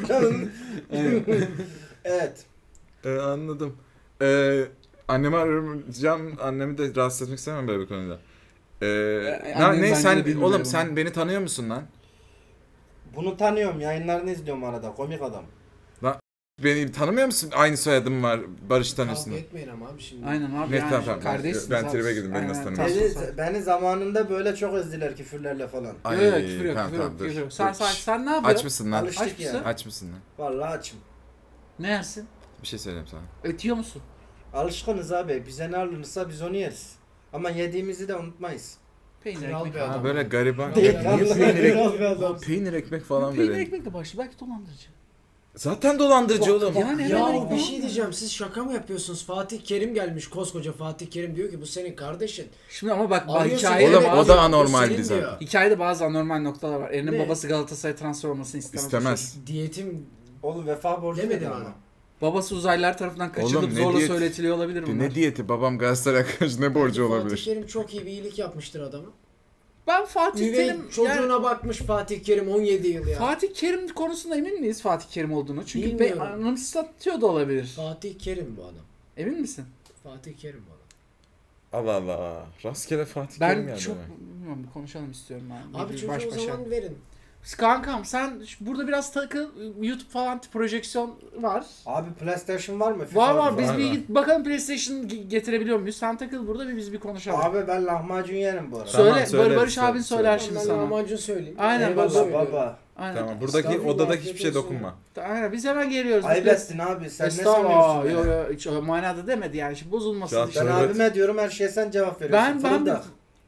Evet. ee, anladım. Ee, annemi arayacağım. Annemi de rahatsız etmek istemem böyle bir konuda. Ee, Ee, ne, annem ne bence sen de bilmiyor oğlum bunu. sen beni tanıyor musun lan? Bunu tanıyorum. Yayınlarını izliyorum arada. Komik adam. Beni tanımıyor musun? Aynı soyadım var. Barış tanıyorsun. Kavga etmeyin ama abi şimdi. Aynen abi Ne, yani tamam, tamam. kardeşsiniz Ben abi. tribe girdim, beni Aynen, nasıl tamam, tanımıyorsun? Beni, tamam. beni zamanında böyle çok ezdiler küfürlerle falan. Ay, Yok yok küfür yok tamam, küfür yok, tamam, dur. küfür yok. Sen, Dur. sen, sen ne yapıyorsun? Aç mısın lan? Alıştık Aç ya. mısın? Aç mısın lan? Vallahi açım. Ne yersin? Bir şey söyleyeyim sana. Et yiyor musun? Alışkınız abi. Bize ne alınırsa biz onu yeriz. Ama yediğimizi de unutmayız. Peynir Kral ekmek. bir falan. adam. Ha böyle gariban. Değil. Niye peynir, Kral ek- bir adam. peynir ekmek falan Peynir böyle. ekmekle başlıyor. Belki dolandırıcı. Zaten dolandırıcı oğlum. Yani Ya evet. bir şey diyeceğim, siz şaka mı yapıyorsunuz? Fatih Kerim gelmiş, koskoca Fatih Kerim diyor ki bu senin kardeşin. Şimdi ama bak Arıyor hikayede seni, Oğlum, evet o da diyor, anormaldi senin zaten. diyor. hikayede bazı anormal noktalar var. Eren'in Ne? babası Galatasaray'a transfer olmasını istemez. İstemez. Diyetim Oğlum vefa borcu demedim dedi ama. Babası uzaylılar tarafından kaçırılıp Oğlum, ne zorla diyet- söyletiliyor olabilir bunlar. Ne diyeti, babam Galatasaray'a karşı ne borcu Fatih olabilir? Kerim çok iyi bir iyilik yapmıştır adama. Ben Fatih Üvey Kerim çocuğuna yani, bakmış Fatih Kerim on yedi yıl ya. Fatih Kerim konusunda emin miyiz Fatih Kerim olduğunu? Çünkü be, Bilmiyorum. anımsatıyor da olabilir. Fatih Kerim bu adam. Emin misin? Fatih Kerim bu adam. Allah Allah. Rastgele Fatih Kerim Ben geldi çok mi? bilmiyorum, bir konuşalım istiyorum ben. Abi Bir- bir çocuğu baş o başa. zaman verin. Kankam sen ş- burada biraz takıl, YouTube falan projeksiyon var. Abi PlayStation var mı? FIFA Var var biz var, bir var. git bakalım PlayStation ge- getirebiliyor muyuz? Sen takıl burada bir biz bir konuşalım. Abi ben lahmacun yerim bu arada. Tamam, söyle, söyleriz, Barış abin söyle, söyler söyle. şimdi Ben sana. lahmacun söyleyeyim. Aynen, Eyvallah baba, Baba söylüyorum. baba. Aynen. Tamam, buradaki Estağfurullah, odadaki afiyet hiçbir şey olsun. dokunma. Aynen biz hemen geliyoruz. Ayıp Biz- ettin abi. Sen ne Estağfurullah. sanıyorsun? Yo, beni? yo, hiç o manada demedi yani. Şimdi bozulmasın. Ya, işte. Ben Evet. abime diyorum her şeye sen cevap veriyorsun. Ben ben Fırıldak.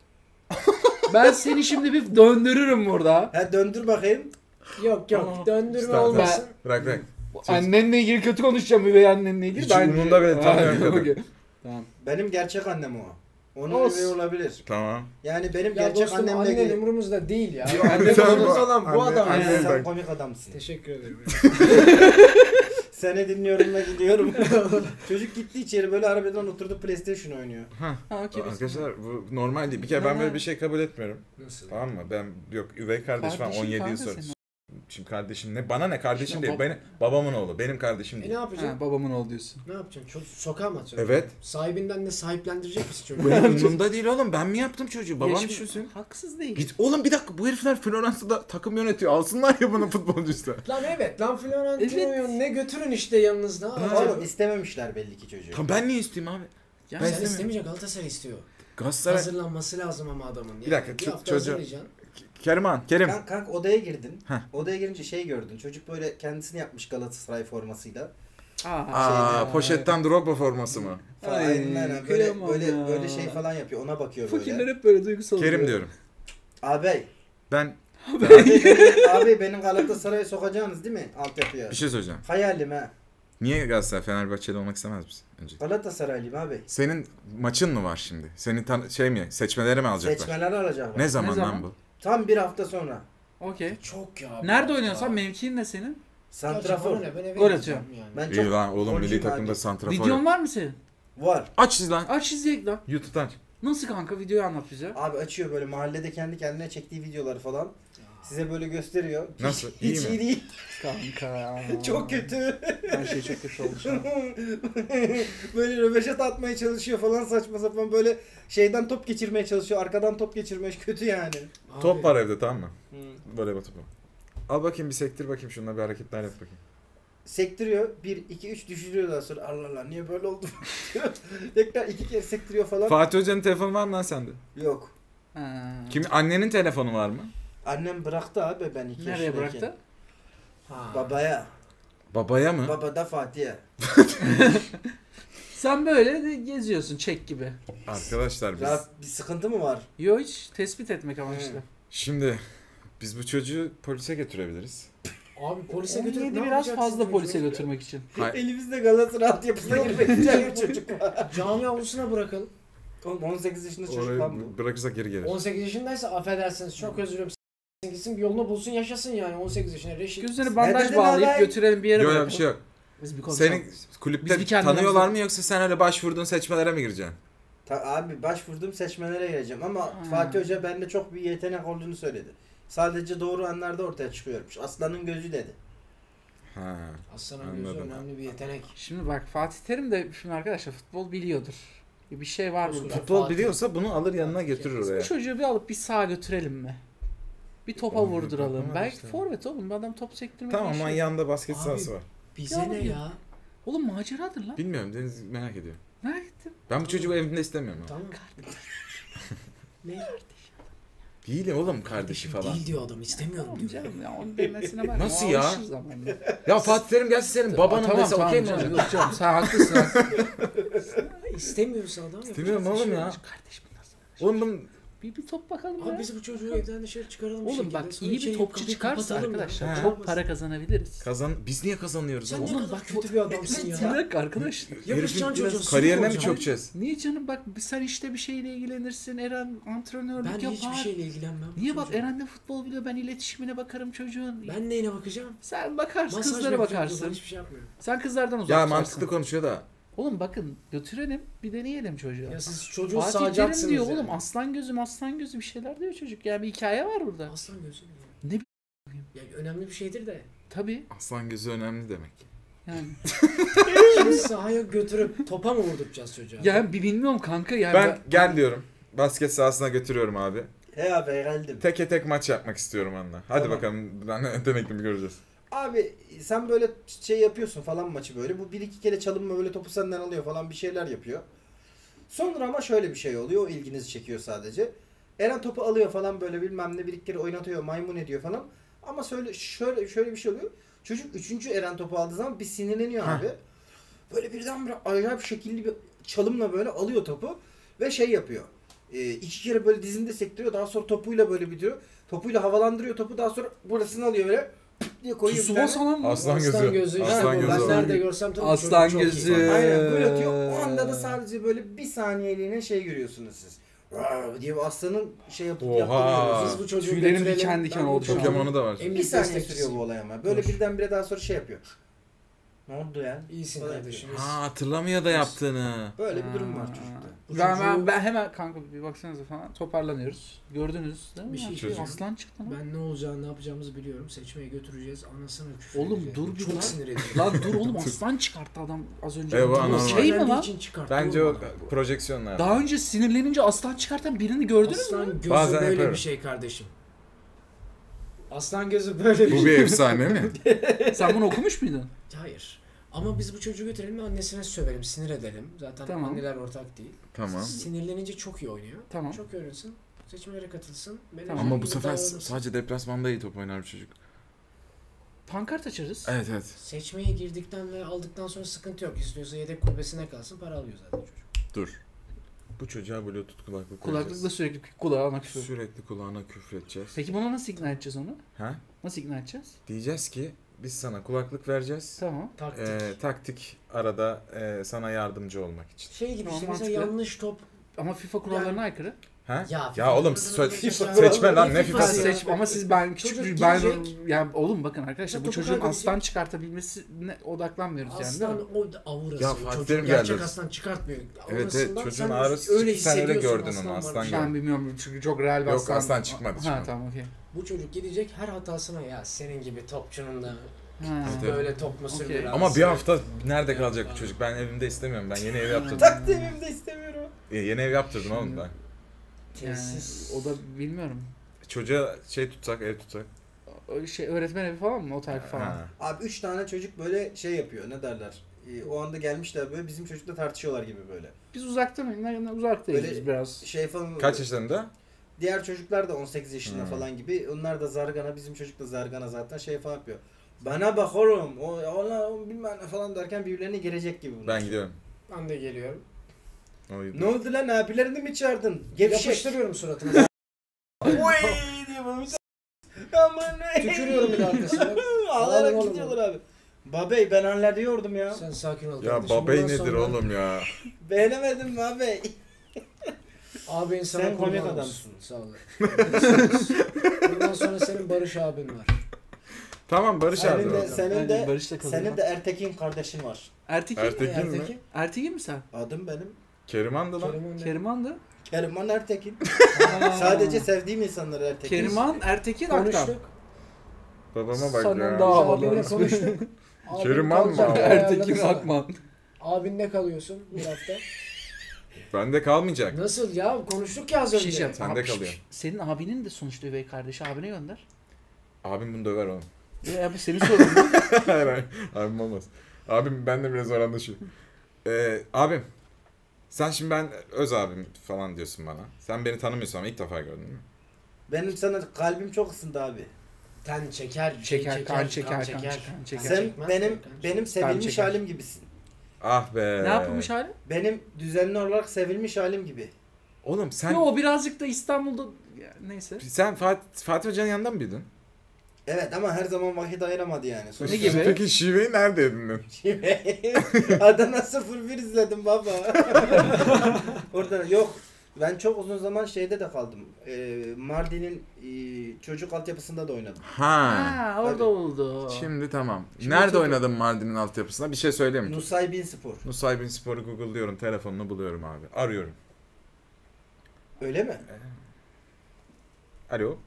ben seni şimdi bir döndürürüm burada. He döndür bakayım. Yok yok Aa, döndürme İstersen. olmasın. Bırak bırak. Annenle ilgili kötü konuşacağım üvey annenle ilgili. Hiç umurunda bile tanımıyorum kadın. Okey. Tamam. Benim gerçek annem o. Onun Olsun. üvey olabilir. Tamam. Yani benim Ya gerçek dostum annemle annen ilgili. umurumuzda değil ya. Annem Tamam. olursa olan bu Anne- adam. anne- Sen bak. komik adamsın. Teşekkür ederim. Seni dinliyorum ve gidiyorum. Çocuk gitti içeri böyle arabadan oturdu PlayStation oynuyor. Ha, okey, biz- Arkadaşlar bu normal değil. Bir kere ben Normal. böyle bir şey kabul etmiyorum. Nasıl? Tamam mı? Ben yok üvey kardeş falan Kardeşin on yedi yıl kanka sonra. senin. Şimdi kardeşim ne? Bana ne kardeşim İşte değil. bab- Benim babamın oğlu. Benim kardeşim E ne değil. yapacaksın? Ha, babamın oğlu diyorsun. Ne yapacaksın? Çok sokağa mı atacaksın? Evet. Sahibinden de sahiplendirecek misin çocuğu? Benim umurumda değil oğlum. Ben mi yaptım çocuğu? Babam Yaşım- düşünsün. Haksız değil. Git oğlum bir dakika, bu herifler Floransa'da takım yönetiyor. Alsınlar ya bunu futbolcusu. Lan evet lan Florentino'yu ne götürün işte yanınızda. Ha. Oğlum istememişler belli ki çocuğu. Tamam ben niye isteyeyim abi? Ya Ben Ben sen istemiyorum. istemeyecek Galatasaray istiyor. Galatasaray Hazırlanması lazım ama adamın. Yani. Bir dakika, Bir ço- hafta çocuğa- hazırlayacaksın. Keriman, Kerim. Kanka, kanka odaya girdin. Heh. Odaya girince şey gördün. Çocuk böyle kendisini yapmış Galatasaray formasıyla. Aa, Aa, Şeyde- poşetten Drogba forması mı? Falan. Ay, Aynen aynen. Böyle kıyamam böyle ya. böyle şey falan yapıyor. Ona bakıyor böyle. Fakirler hep böyle duygusal Kerim oluyor. diyorum. Ağabey. Ben Abi, beni, abi benim Galatasaray'a sokacaksınız değil mi? Altyapıya. bir şey söyleyeceğim. Hayalim ha. Niye Galatasaray Fenerbahçeli olmak istemez misin önce? Galatasaraylıyım abi. Senin maçın mı var şimdi? Senin tan- şey mi? Seçmeleri mi alacaklar? Seçmeleri alacağım. Ne zaman, Ne zaman? lan bu? Tam bir hafta sonra. Okey. Çok ya. Nerede bu oynuyorsan hafta. mevkiin ne senin? Santrafor. Gerçi bana ne, ben eve Gol gideceğim atıyor. yani. Ben İyi çok lan oğlum milli golcuyum takımda abi. santrafor. Videon var mı senin? Var. Aç lan. Aç izleyek lan. YouTube aç. Nasıl kanka, videoyu anlat bize. Abi açıyor böyle mahallede kendi kendine çektiği videoları falan. Size böyle gösteriyor. Hiç- Nasıl? İyi Hiç mi? iyi değil. Kanka ya. Çok kötü. Her şey çok kötü oldu şu an. Böyle röveşat atmaya çalışıyor falan saçma sapan böyle şeyden top geçirmeye çalışıyor. Arkadan top geçirmeye kötü yani. Abi, Top var evde, tamam mı? Hı. Voleybol topu. Al bakayım bir sektir bakayım şununla bir hareketler yap bakayım. Sektiriyor. bir, iki, üç düşürüyor daha sonra. Allah Allah niye böyle oldu diyor. Tekrar iki kere sektiriyor falan. Fatih Hoca'nın telefonu var mı lan sende? Yok. Ha. Kimin? Annenin telefonu var mı? Annem bıraktı abi ben iki Nereye yaşındayken. bıraktı? Ha. Babaya. Babaya mı? Baba da Fatih'e. Sen böyle de geziyorsun çek gibi. Arkadaşlar biz... Ya bir sıkıntı mı var? Yo, hiç tespit etmek amaçlı. Hı. Şimdi biz bu çocuğu polise götürebiliriz. Abi polise on götürüp yedi ne biraz yapacaksın fazla çocuğu? polise götürmek için. Hay- Elimizde Galatasaray altyapısına girmek isteyen bir çocuk var. Cami avlusuna bırakalım. Oğlum on sekiz yaşında çocuk lan bu. Oraya bırakırsak geri gelir. on sekiz yaşındaysa affedersiniz çok özür dilerim. S- gitsin bir yolunu bulsun yaşasın yani on sekiz yaşında reşit. Gözlerine bandaj dedin bağlayıp abi? götürelim bir yere Yok bırakalım. yok bir şey yok. Biz bir konuşalım. Seni kulüpte Biz bir kendimize- tanıyorlar mı yoksa sen öyle başvurduğun seçmelere mi gireceksin? Ta, abi başvurdum seçmelere gireceğim ama Ha. Fatih Hoca bende çok bir yetenek olduğunu söyledi. Sadece doğru anlarda ortaya çıkıyormuş. Aslanın gözü dedi. Ha. Aslanın gözü Anladım. önemli bir yetenek. Şimdi bak Fatih Terim de şimdi arkadaşlar futbol biliyordur. Bir şey var Olsun. burada. Futbol Fatih. biliyorsa bunu alır yanına götürür Biz bu oraya. çocuğu bir alıp bir sağa götürelim mi? Bir topa Oğlum, vurduralım. yapamaz Belki işte. forvet oğlum. Bu adam top sektirmek Tamam yaşıyor. ama yanında basket Abi. sahası var. Bize Ya ne abi. ya? Oğlum maceradır lan. Bilmiyorum Deniz merak ediyor. Merak ettim. Ben bu çocuğu evimde istemiyorum. ama. Tamam. ne? Değil oğlum kardeşi falan. Değil diyor adam istemiyorum Tamam diyor. canım ya onun demesine bak. Nasıl O ya? alışır zamanla. Ya Fatih Terim gelsin senin babanın Tamam, dese tamam okey mi canım, olacak? yok canım sen haklısın. haklısın. İstemiyorsa adam İstemiyorum yapacak oğlum bir şey ya. yok. Kardeşim nasıl? Oğlum bunun Bir, bir top bakalım Abi ya. biz bu çocuğu evden dışarı çıkaralım bir Oğlum şekilde. bak Sonra iyi bir içeri topçu kapıyı çıkarsa kapatalım ya. arkadaşlar He. çok para kazanabiliriz. kazan biz niye kazanıyoruz Sen oğlum? ne Oğlum kadar bak, kötü bir adamsın Bir ya. dakika arkadaşlar. Yapışacaksın Herifin çocuğa. kariyerine mi sinir olacaksın. çökeceğiz? Niye canım bak sen işte bir şeyle ilgilenirsin. Eren antrenörlük Ben yapar. hiçbir şeyle ilgilenmem. bu Niye bak çocuğa. Eren de futbol biliyor ben iletişimine bakarım çocuğun. Ben neyine bakacağım? Sen bakarsın Masaj kızlara yapacağım, bakarsın. Hiçbir şey yapmıyorum. Sen kızlardan uzak Ya tutarsın. mantıklı konuşuyor da. Oğlum bakın götürelim bir deneyelim çocuğa. Ya siz çocuğu Fatih sağacaksınız Terim diyor yani. oğlum aslan gözüm aslan gözü bir şeyler diyor çocuk. Yani bir hikaye var burada. Aslan gözü mü ya? Ne bileyim. Ya önemli bir şeydir de. Tabii Aslan gözü önemli demek. yani. Şimdi sahaya götürüp topa mı vurduracağız çocuğa? Yani bir bilmiyorum kanka yani. Ben gel diyorum. Basket sahasına götürüyorum abi. He abi geldim. Teke tek maç yapmak istiyorum onunla. Hadi Tamam. bakalım ben demek mi göreceğiz. Abi sen böyle şey yapıyorsun falan maçı böyle. Bu bir iki kere çalınma böyle topu senden alıyor falan bir şeyler yapıyor. Sonra ama şöyle bir şey oluyor. O ilginizi çekiyor sadece. Eren topu alıyor falan böyle bilmem ne bir iki kere oynatıyor maymun ediyor falan. Ama şöyle şöyle şöyle bir şey oluyor. Çocuk üçüncü Eren topu aldığı zaman bir sinirleniyor Heh. abi. Böyle birden bir acayip şekilli bir çalımla böyle alıyor topu ve şey yapıyor. Ee, iki kere böyle dizinde sektiriyor. Daha sonra topuyla böyle bitiyor. Topuyla havalandırıyor topu. Daha sonra burasını alıyor böyle pıt diye koyuyor bir tane. Tsubasa lan bu. Aslan Aslan gözü. gözü. işte Aslan bu. gözü. Ben nerede görsem tabii Aslan çocuk çok gözü. iyi. Aynen böyle atıyor. O anda da sadece böyle bir saniyeliğine şey görüyorsunuz siz. Rar diye bir aslanın şey yapıp Oha. yaptırıyorsunuz. Biz bu çocuğu Tüylerim götürelim. diken diken Ben bu oldu şu an. çocuğu- Pokemon'u da var. En Bir büyük saniye destekçisi. sürüyor bu olay ama. Böyle Dur. birdenbire daha sonra şey yapıyor. Ne oldu ya? İyisin Falan kardeşim. iyisin. Ha hatırlamıyor da yaptığını. Böyle bir durum var çocukta. Bu Ben, ben, çocuğu- ben hemen kanka bir baksanıza falan toparlanıyoruz. Gördünüz değil mi? Bir şey Yani söyleyeceğim. Aslan çıktı lan. Ben ne olacağını ne yapacağımızı biliyorum. Seçmeye götüreceğiz. Anasını küfür Oğlum edeceğiz. dur bir Çok lan. sinir ediyor. Lan dur oğlum aslan çıkarttı adam az önce. E, bu Bu anormal. şey mi Eğlendiği lan? için çıkarttı Bence o oğlum bu. projeksiyonlar. Daha önce sinirlenince aslan çıkartan birini gördünüz mü? Aslan gözü Bazen böyle yaparım. bir şey kardeşim. Aslan gözü böyle bir Bu şey. bir efsane mi? Sen bunu okumuş muydun? Hayır. Ama biz bu çocuğu götürelim ve annesine sövelim, sinir edelim. Zaten Tamam. anneler ortak değil. Tamam. Sinirlenince çok iyi oynuyor. Tamam. Çok iyi oynasın. Seçmelere katılsın. Menajer Ama bu gibi sefer davranırsın. sadece deplasmanda iyi top oynar bu çocuk. Pankart açarız. Evet evet. Seçmeye girdikten ve aldıktan sonra sıkıntı yok. İstiyorsa yedek kulübesine kalsın, para alıyor zaten çocuk. Dur. Bu çocuğa bluetooth kulaklık Kulaklıkla sürekli kulağına küfür. Sürekli kulağına küfür edeceğiz. Peki bunu nasıl ikna edeceğiz onu? Ha? Nasıl ikna edeceğiz? Diyeceğiz ki biz sana kulaklık vereceğiz. Tamam. Taktik. Ee, taktik arada e, sana yardımcı olmak için. Şey gibi işte Tamam, mesela mantıklı. yanlış top. Ama FIFA kurallarına Yani- aykırı. Ha? Ya, Ya, FIFA oğlum kurallarına sö- FIFA seçme lan ne kuralları- FIFA'sı? FIFA Seç, ama siz ben küçük Çocuk bir ben girecek. ya oğlum bakın arkadaşlar Ya bu topu çocuğun kaybedecek. aslan çıkartabilmesine odaklanmıyoruz yani değil Aslan mi? o aurası. Ya Ya, Fatih Çocuk Terim gerçek geldi. aslan çıkartmıyor. Evet, Aurasından evet, çocuğun sen ağrısı öyle çıktı, sen öyle hissediyorsun gördün onu, aslan aslan var. gördün. Ben bilmiyorum çünkü çok real bir Yok, aslan. aslan çıkmadı, Ha çıkmadı. tamam okey. Bu çocuk gidecek her hatasına ya senin gibi topçunun da Ha. Evet. böyle top mu Okey. sürdür Ama abi? bir hafta nerede kalacak bu çocuk? Ben evimde istemiyorum. Ben yeni ev yaptırdım. Taktiğimi istemiyorum. E, yeni ev yaptırdım oğlum ben. Yani Tesis. o da bilmiyorum. Çocuğa şey tutsak, ev tutsak. O şey öğretmen evi falan mı? Otel falan. Ha. Abi üç tane çocuk böyle şey yapıyor, ne derler. Ee, o anda gelmişler böyle bizim çocukla tartışıyorlar gibi böyle. Biz uzakta mı? Ne, ne- uzaktayız Böyle- biz biraz. Şey falan. Kaç yaşlarında? Diğer çocuklar da on sekiz yaşında Hmm. falan gibi. Onlar da zargana, bizim çocuk da zargana zaten şey falan yapıyor. Bana bak oğlum, o ona o bilmem ne falan derken birbirlerine girecek gibi bunlar. Ben gidiyorum. Ben de geliyorum. O Ne oldu lan, abilerini mi çağırdın? Gevşek. Yapıştırıyorum suratına. Oy diyor Mehmet. Aman ne? Tükürüyorum bir de arkasına. Ağlayarak Alalım oğlum. gidiyorlar abi. Babey ben hallediyordum ya. Sen sakin ol Ya kardeşim. babey Bundan nedir sonra oğlum ya? Beğenemedim mi babey? Abin sana Sen komik kurban adamsın. olsun. Sağ ol. Bundan sonra senin Barış abin var. Tamam Barış abi. Senin de, bakalım. senin Bence de, Barış'la kalalım. senin de Ertekin kardeşin var. Ertekin, Ertekin mi? mi? Ertekin mi sen? Adım benim. Keriman'dı lan. Keriman ne? Keriman'dı. Keriman Ertekin. Aa. Sadece sevdiğim insanlar Ertekin. Keriman, Ertekin, Aktan. Konuştuk. Babama bak Senden ya. daha Biz havalı. abinle konuştuk. Abin Keriman mı kalacak abi? ayarladı Ertekin, sana. Akman. Abinle kalıyorsun bir hafta. Bende kalmayacak. Nasıl ya? Konuştuk ya az Bir önce. şey diyeceğim. Sende Abi, kalıyor. şş, Senin abinin de sonuçta üvey kardeşi abine gönder. Abim bunu döver oğlum. Ya bu senin sorunun. hayır hayır. Abim olmaz. Abim benimle biraz zor anlaşıyor. Ee, abim. Sen şimdi ben öz abim falan diyorsun bana. Sen beni tanımıyorsun ama ilk defa gördün değil mi? Benim sana kalbim çok ısındı abi. Ten çeker, şey Çeker, kan çeker, kan çeker, kan çeker. Sen çekmez, benim kan benim sevilmiş çeker. halim gibisin. Ah be. Ne yapılmış hali? Benim düzenli olarak sevilmiş halim gibi. Oğlum sen Yo o birazcık da İstanbul'da ya, neyse. sen Fatih, Fatih Hoca'nın yanında mı büyüdün? Evet ama her zaman vakit ayıramadı yani. Ne gibi? Peki şiveyi nerede edindin? Adana sıfır bir izledim baba. Orada yok. Ben çok uzun zaman şeyde de kaldım. Ee, Mardin'in e, çocuk altyapısında da oynadım. Ha. Ha orada Tabii. oldu. Şimdi tamam. Şimdi Nerede oturdum. oynadın Mardin'in altyapısında? Bir şey söyleyeyim mi? Nusaybin Spor. Nusaybin Spor'u google'lıyorum, telefonunu buluyorum abi. Arıyorum. Öyle mi? Alo.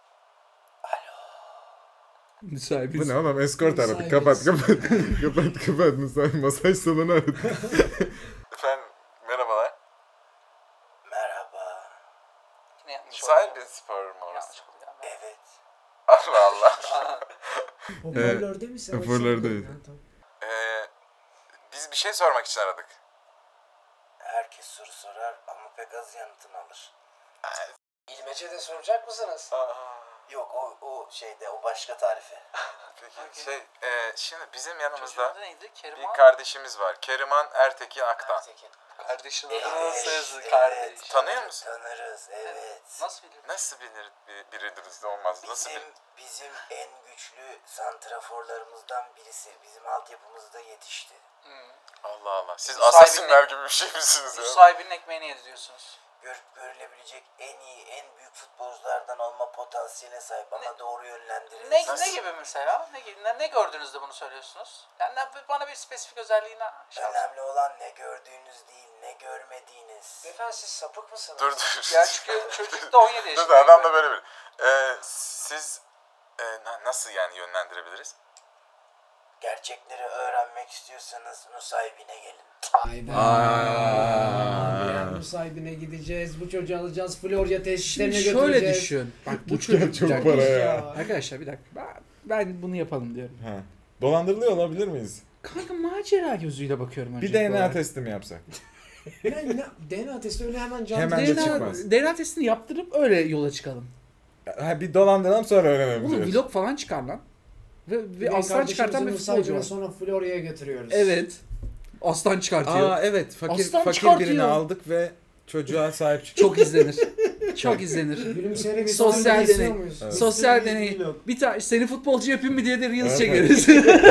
Müsait. Bu ne oğlum? Escort aradık. Nusaybin. Kapat kapat. kapat kapat. Nusaybin masaj salonu aradık. Efendim merhabalar. Merhaba. Nusaybin Spor mu orası? Evet. Allah Allah. Hoparlörde mi sen? hoparlördeyim. Ha, tamam. Ee, biz bir şey sormak için aradık. Herkes soru sorar ama pek az yanıtını alır. İlmece de soracak mısınız? Yok o o şeyde o başka tarife. Peki şey, e, şimdi bizim yanımızda neydi? bir kardeşimiz var. Keriman Ertekin Aktan. Kardeşin Evet, Tanıyor musun? Tanırız evet. Nasıl bilir? Nasıl bilir bir, biridir olmaz? Nasıl Bizim, bilir? bizim en güçlü santraforlarımızdan birisi bizim altyapımızda yetişti. Allah Allah. Siz Nusaybin'le- asasinler gibi bir şey misiniz ya? Sahibinin ekmeğini yediriyorsunuz. Gör, görülebilecek en iyi, en büyük futbolculardan olma potansiyeline sahip ama doğru yönlendirilirse. Ne, Nasıl? ne gibi mesela? Ne, gibi- ne, ne gördünüz de bunu söylüyorsunuz? Yani ne- bana bir spesifik özelliğini şey yapsın. Önemli olan ne gördüğünüz değil, ne görmediğiniz. Beyefendi siz sapık mısınız? Dur dur. Ya çünkü çocuk da on yedi Dur yaşında. da adam da böyle bir. Ee, siz e, na- nasıl yani yönlendirebiliriz? Gerçekleri öğrenmek istiyorsanız Nusaybin'e gelin. Ay be. Aa. Yani bu sahibine gideceğiz. Bu çocuğu alacağız. Florya tesislerine Şimdi götüreceğiz. şöyle düşün. Bak bu Git gel çocuk çok bir dakika. para ya. Arkadaşlar bir dakika. Ben, ben bunu yapalım diyorum. Ha. Dolandırılıyor olabilir miyiz? Kanka macera gözüyle bakıyorum Bir öncelikle D N A olarak. testi mi yapsak? Yani ne, D N A testi öyle hemen can Hemen de D N A, çıkmaz. D N A testini yaptırıp öyle yola çıkalım. Ha, bir dolandıralım sonra öğrenelim. Oğlum diyoruz. vlog falan çıkar lan. Ve, ve Bir aslan çıkartan bir futbolcu sahibine var. sonra Florya'ya götürüyoruz. Evet. Aslan çıkartıyor. Aa evet fakir Aslan fakir çıkartıyor. birini aldık ve çocuğa sahip çıktık. Çok izlenir. Çok izlenir. Gülümseyerek Sosyal insanları deney. besliyor muyuz? Evet. Sosyal Üstün bir deney. vlog. Bir tane seni futbolcu yapayım mı diye de reels Evet. çekeriz.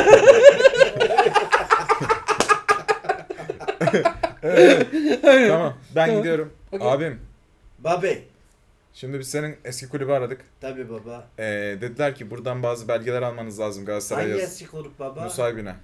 Tamam ben Tamam. gidiyorum. Okey. Abim Babe. şimdi biz senin eski kulübü aradık. Tabii baba. Ee, dediler ki buradan bazı belgeler almanız lazım Galatasaray Hangi yaz. eski grup baba? Musahibine.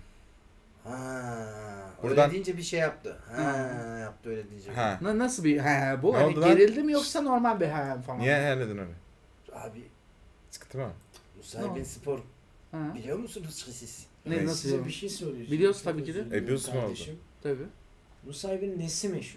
Ha. Buradan- Öyle deyince bir şey yaptı. Ha, yaptı öyle deyince. Ha. Na- Nasıl bir he bu? Ne Hani oldu lan? gerildi mi yoksa normal bir he falan? Niye herledin öyle? Abi Sıkıntı mı? Musahibin Ne spor Ha? biliyor musunuz ki siz? Ne Ne? nasıl? Size yani? bir şey söyleyeceğim. Biliyoruz tabii ki de. Özür dilerim Ebius mu oldu? kardeşim. Tabii. Musahibin nesi meşhur?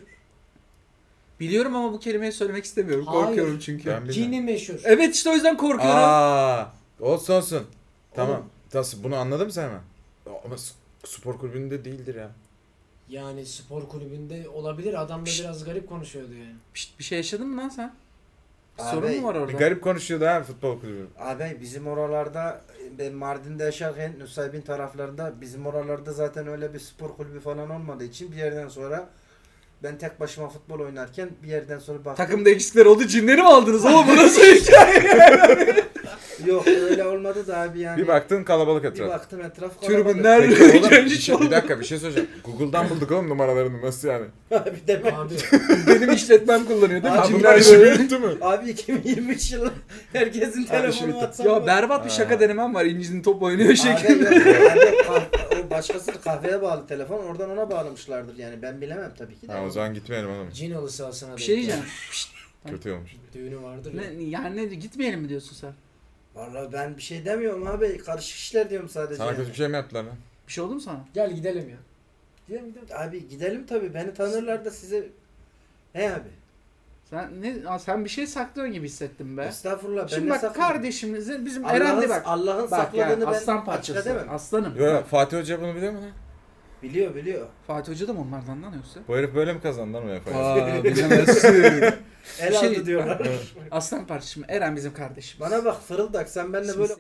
Biliyorum ama bu kelimeyi söylemek istemiyorum. Hayır. Korkuyorum çünkü. Ben bilmiyorum. Cini meşhur. Evet işte o yüzden korkuyorum. Aa, olsun olsun. Tamam. Oğlum. Nasıl bunu anladın mı sen hemen? Ama s- spor kulübünde değildir ya. Yani spor kulübünde olabilir. Adam da Pişt. biraz garip konuşuyordu yani. Pişt, bir şey yaşadın mı lan sen? Bir Abi, sorun mu var orada? Bir garip konuşuyordu ha futbol kulübü. Abi bizim oralarda ben Mardin'de yaşarken Nusaybin taraflarında bizim oralarda zaten öyle bir spor kulübü falan olmadığı için bir yerden sonra ben tek başıma futbol oynarken bir yerden sonra baktım. Takımda eksikler oldu. Cinleri mi aldınız oğlum? Bu nasıl hikaye? Yok öyle olmadı da abi yani. Bir baktın kalabalık Bir etraf. baktım etraf kalabalık. Tribünler Peki oğlum bir, gelmiş şey, bir oğlum. dakika bir şey söyleyeceğim. Google'dan bulduk oğlum numaralarını nasıl yani? Abi demek. Abi Benim işletmem kullanıyor değil mi? Abi Cinler bunlar işi böyle. büyüttü mü? Abi iki bin yirmi üç yılı herkesin işi telefonu bitti. WhatsApp. Ya berbat bir Ha. şaka denemem var. İnci'nin top oynuyor Abi şeklinde. yok, abi kah- o başkası kahveye bağlı telefon oradan ona bağlamışlardır yani ben bilemem tabii ki de. Ha, o zaman gitmeyelim oğlum. Cinalı sahasına Bir şey diyeceğim. Kötü olmuş. Düğünü vardır ya. Ne, yani ne, gitmeyelim mi diyorsun sen? Vallahi ben bir şey demiyorum abi karışık işler diyorum sadece. Sana kötü bir şey mi yaptılar lan? Bir şey oldu mu sana? Gel gidelim ya. Gidelim gidelim. Abi gidelim tabii beni tanırlar da size. He abi. Sen ne Aa, sen bir şey saklıyorsun gibi hissettim be. Estağfurullah ben Şimdi ne bak saklıyorum? kardeşimizin bizim Allah'ın- Eren de bak. Allah'ın Bak sakladığını yani ben aslan açık parçası. edemem. Aslanım. Yo, Fatih Hoca bunu biliyor mu lan? Biliyor biliyor. Fatih Hoca da mı onlardan lan yoksa? Bu herif böyle mi kazandı lan U E Fa'yı? Aa bilemezsin. El Bir şey- aldı diyorlar. Aslan parçası Eren bizim kardeşimiz. Bana bak fırıldak sen benimle böyle.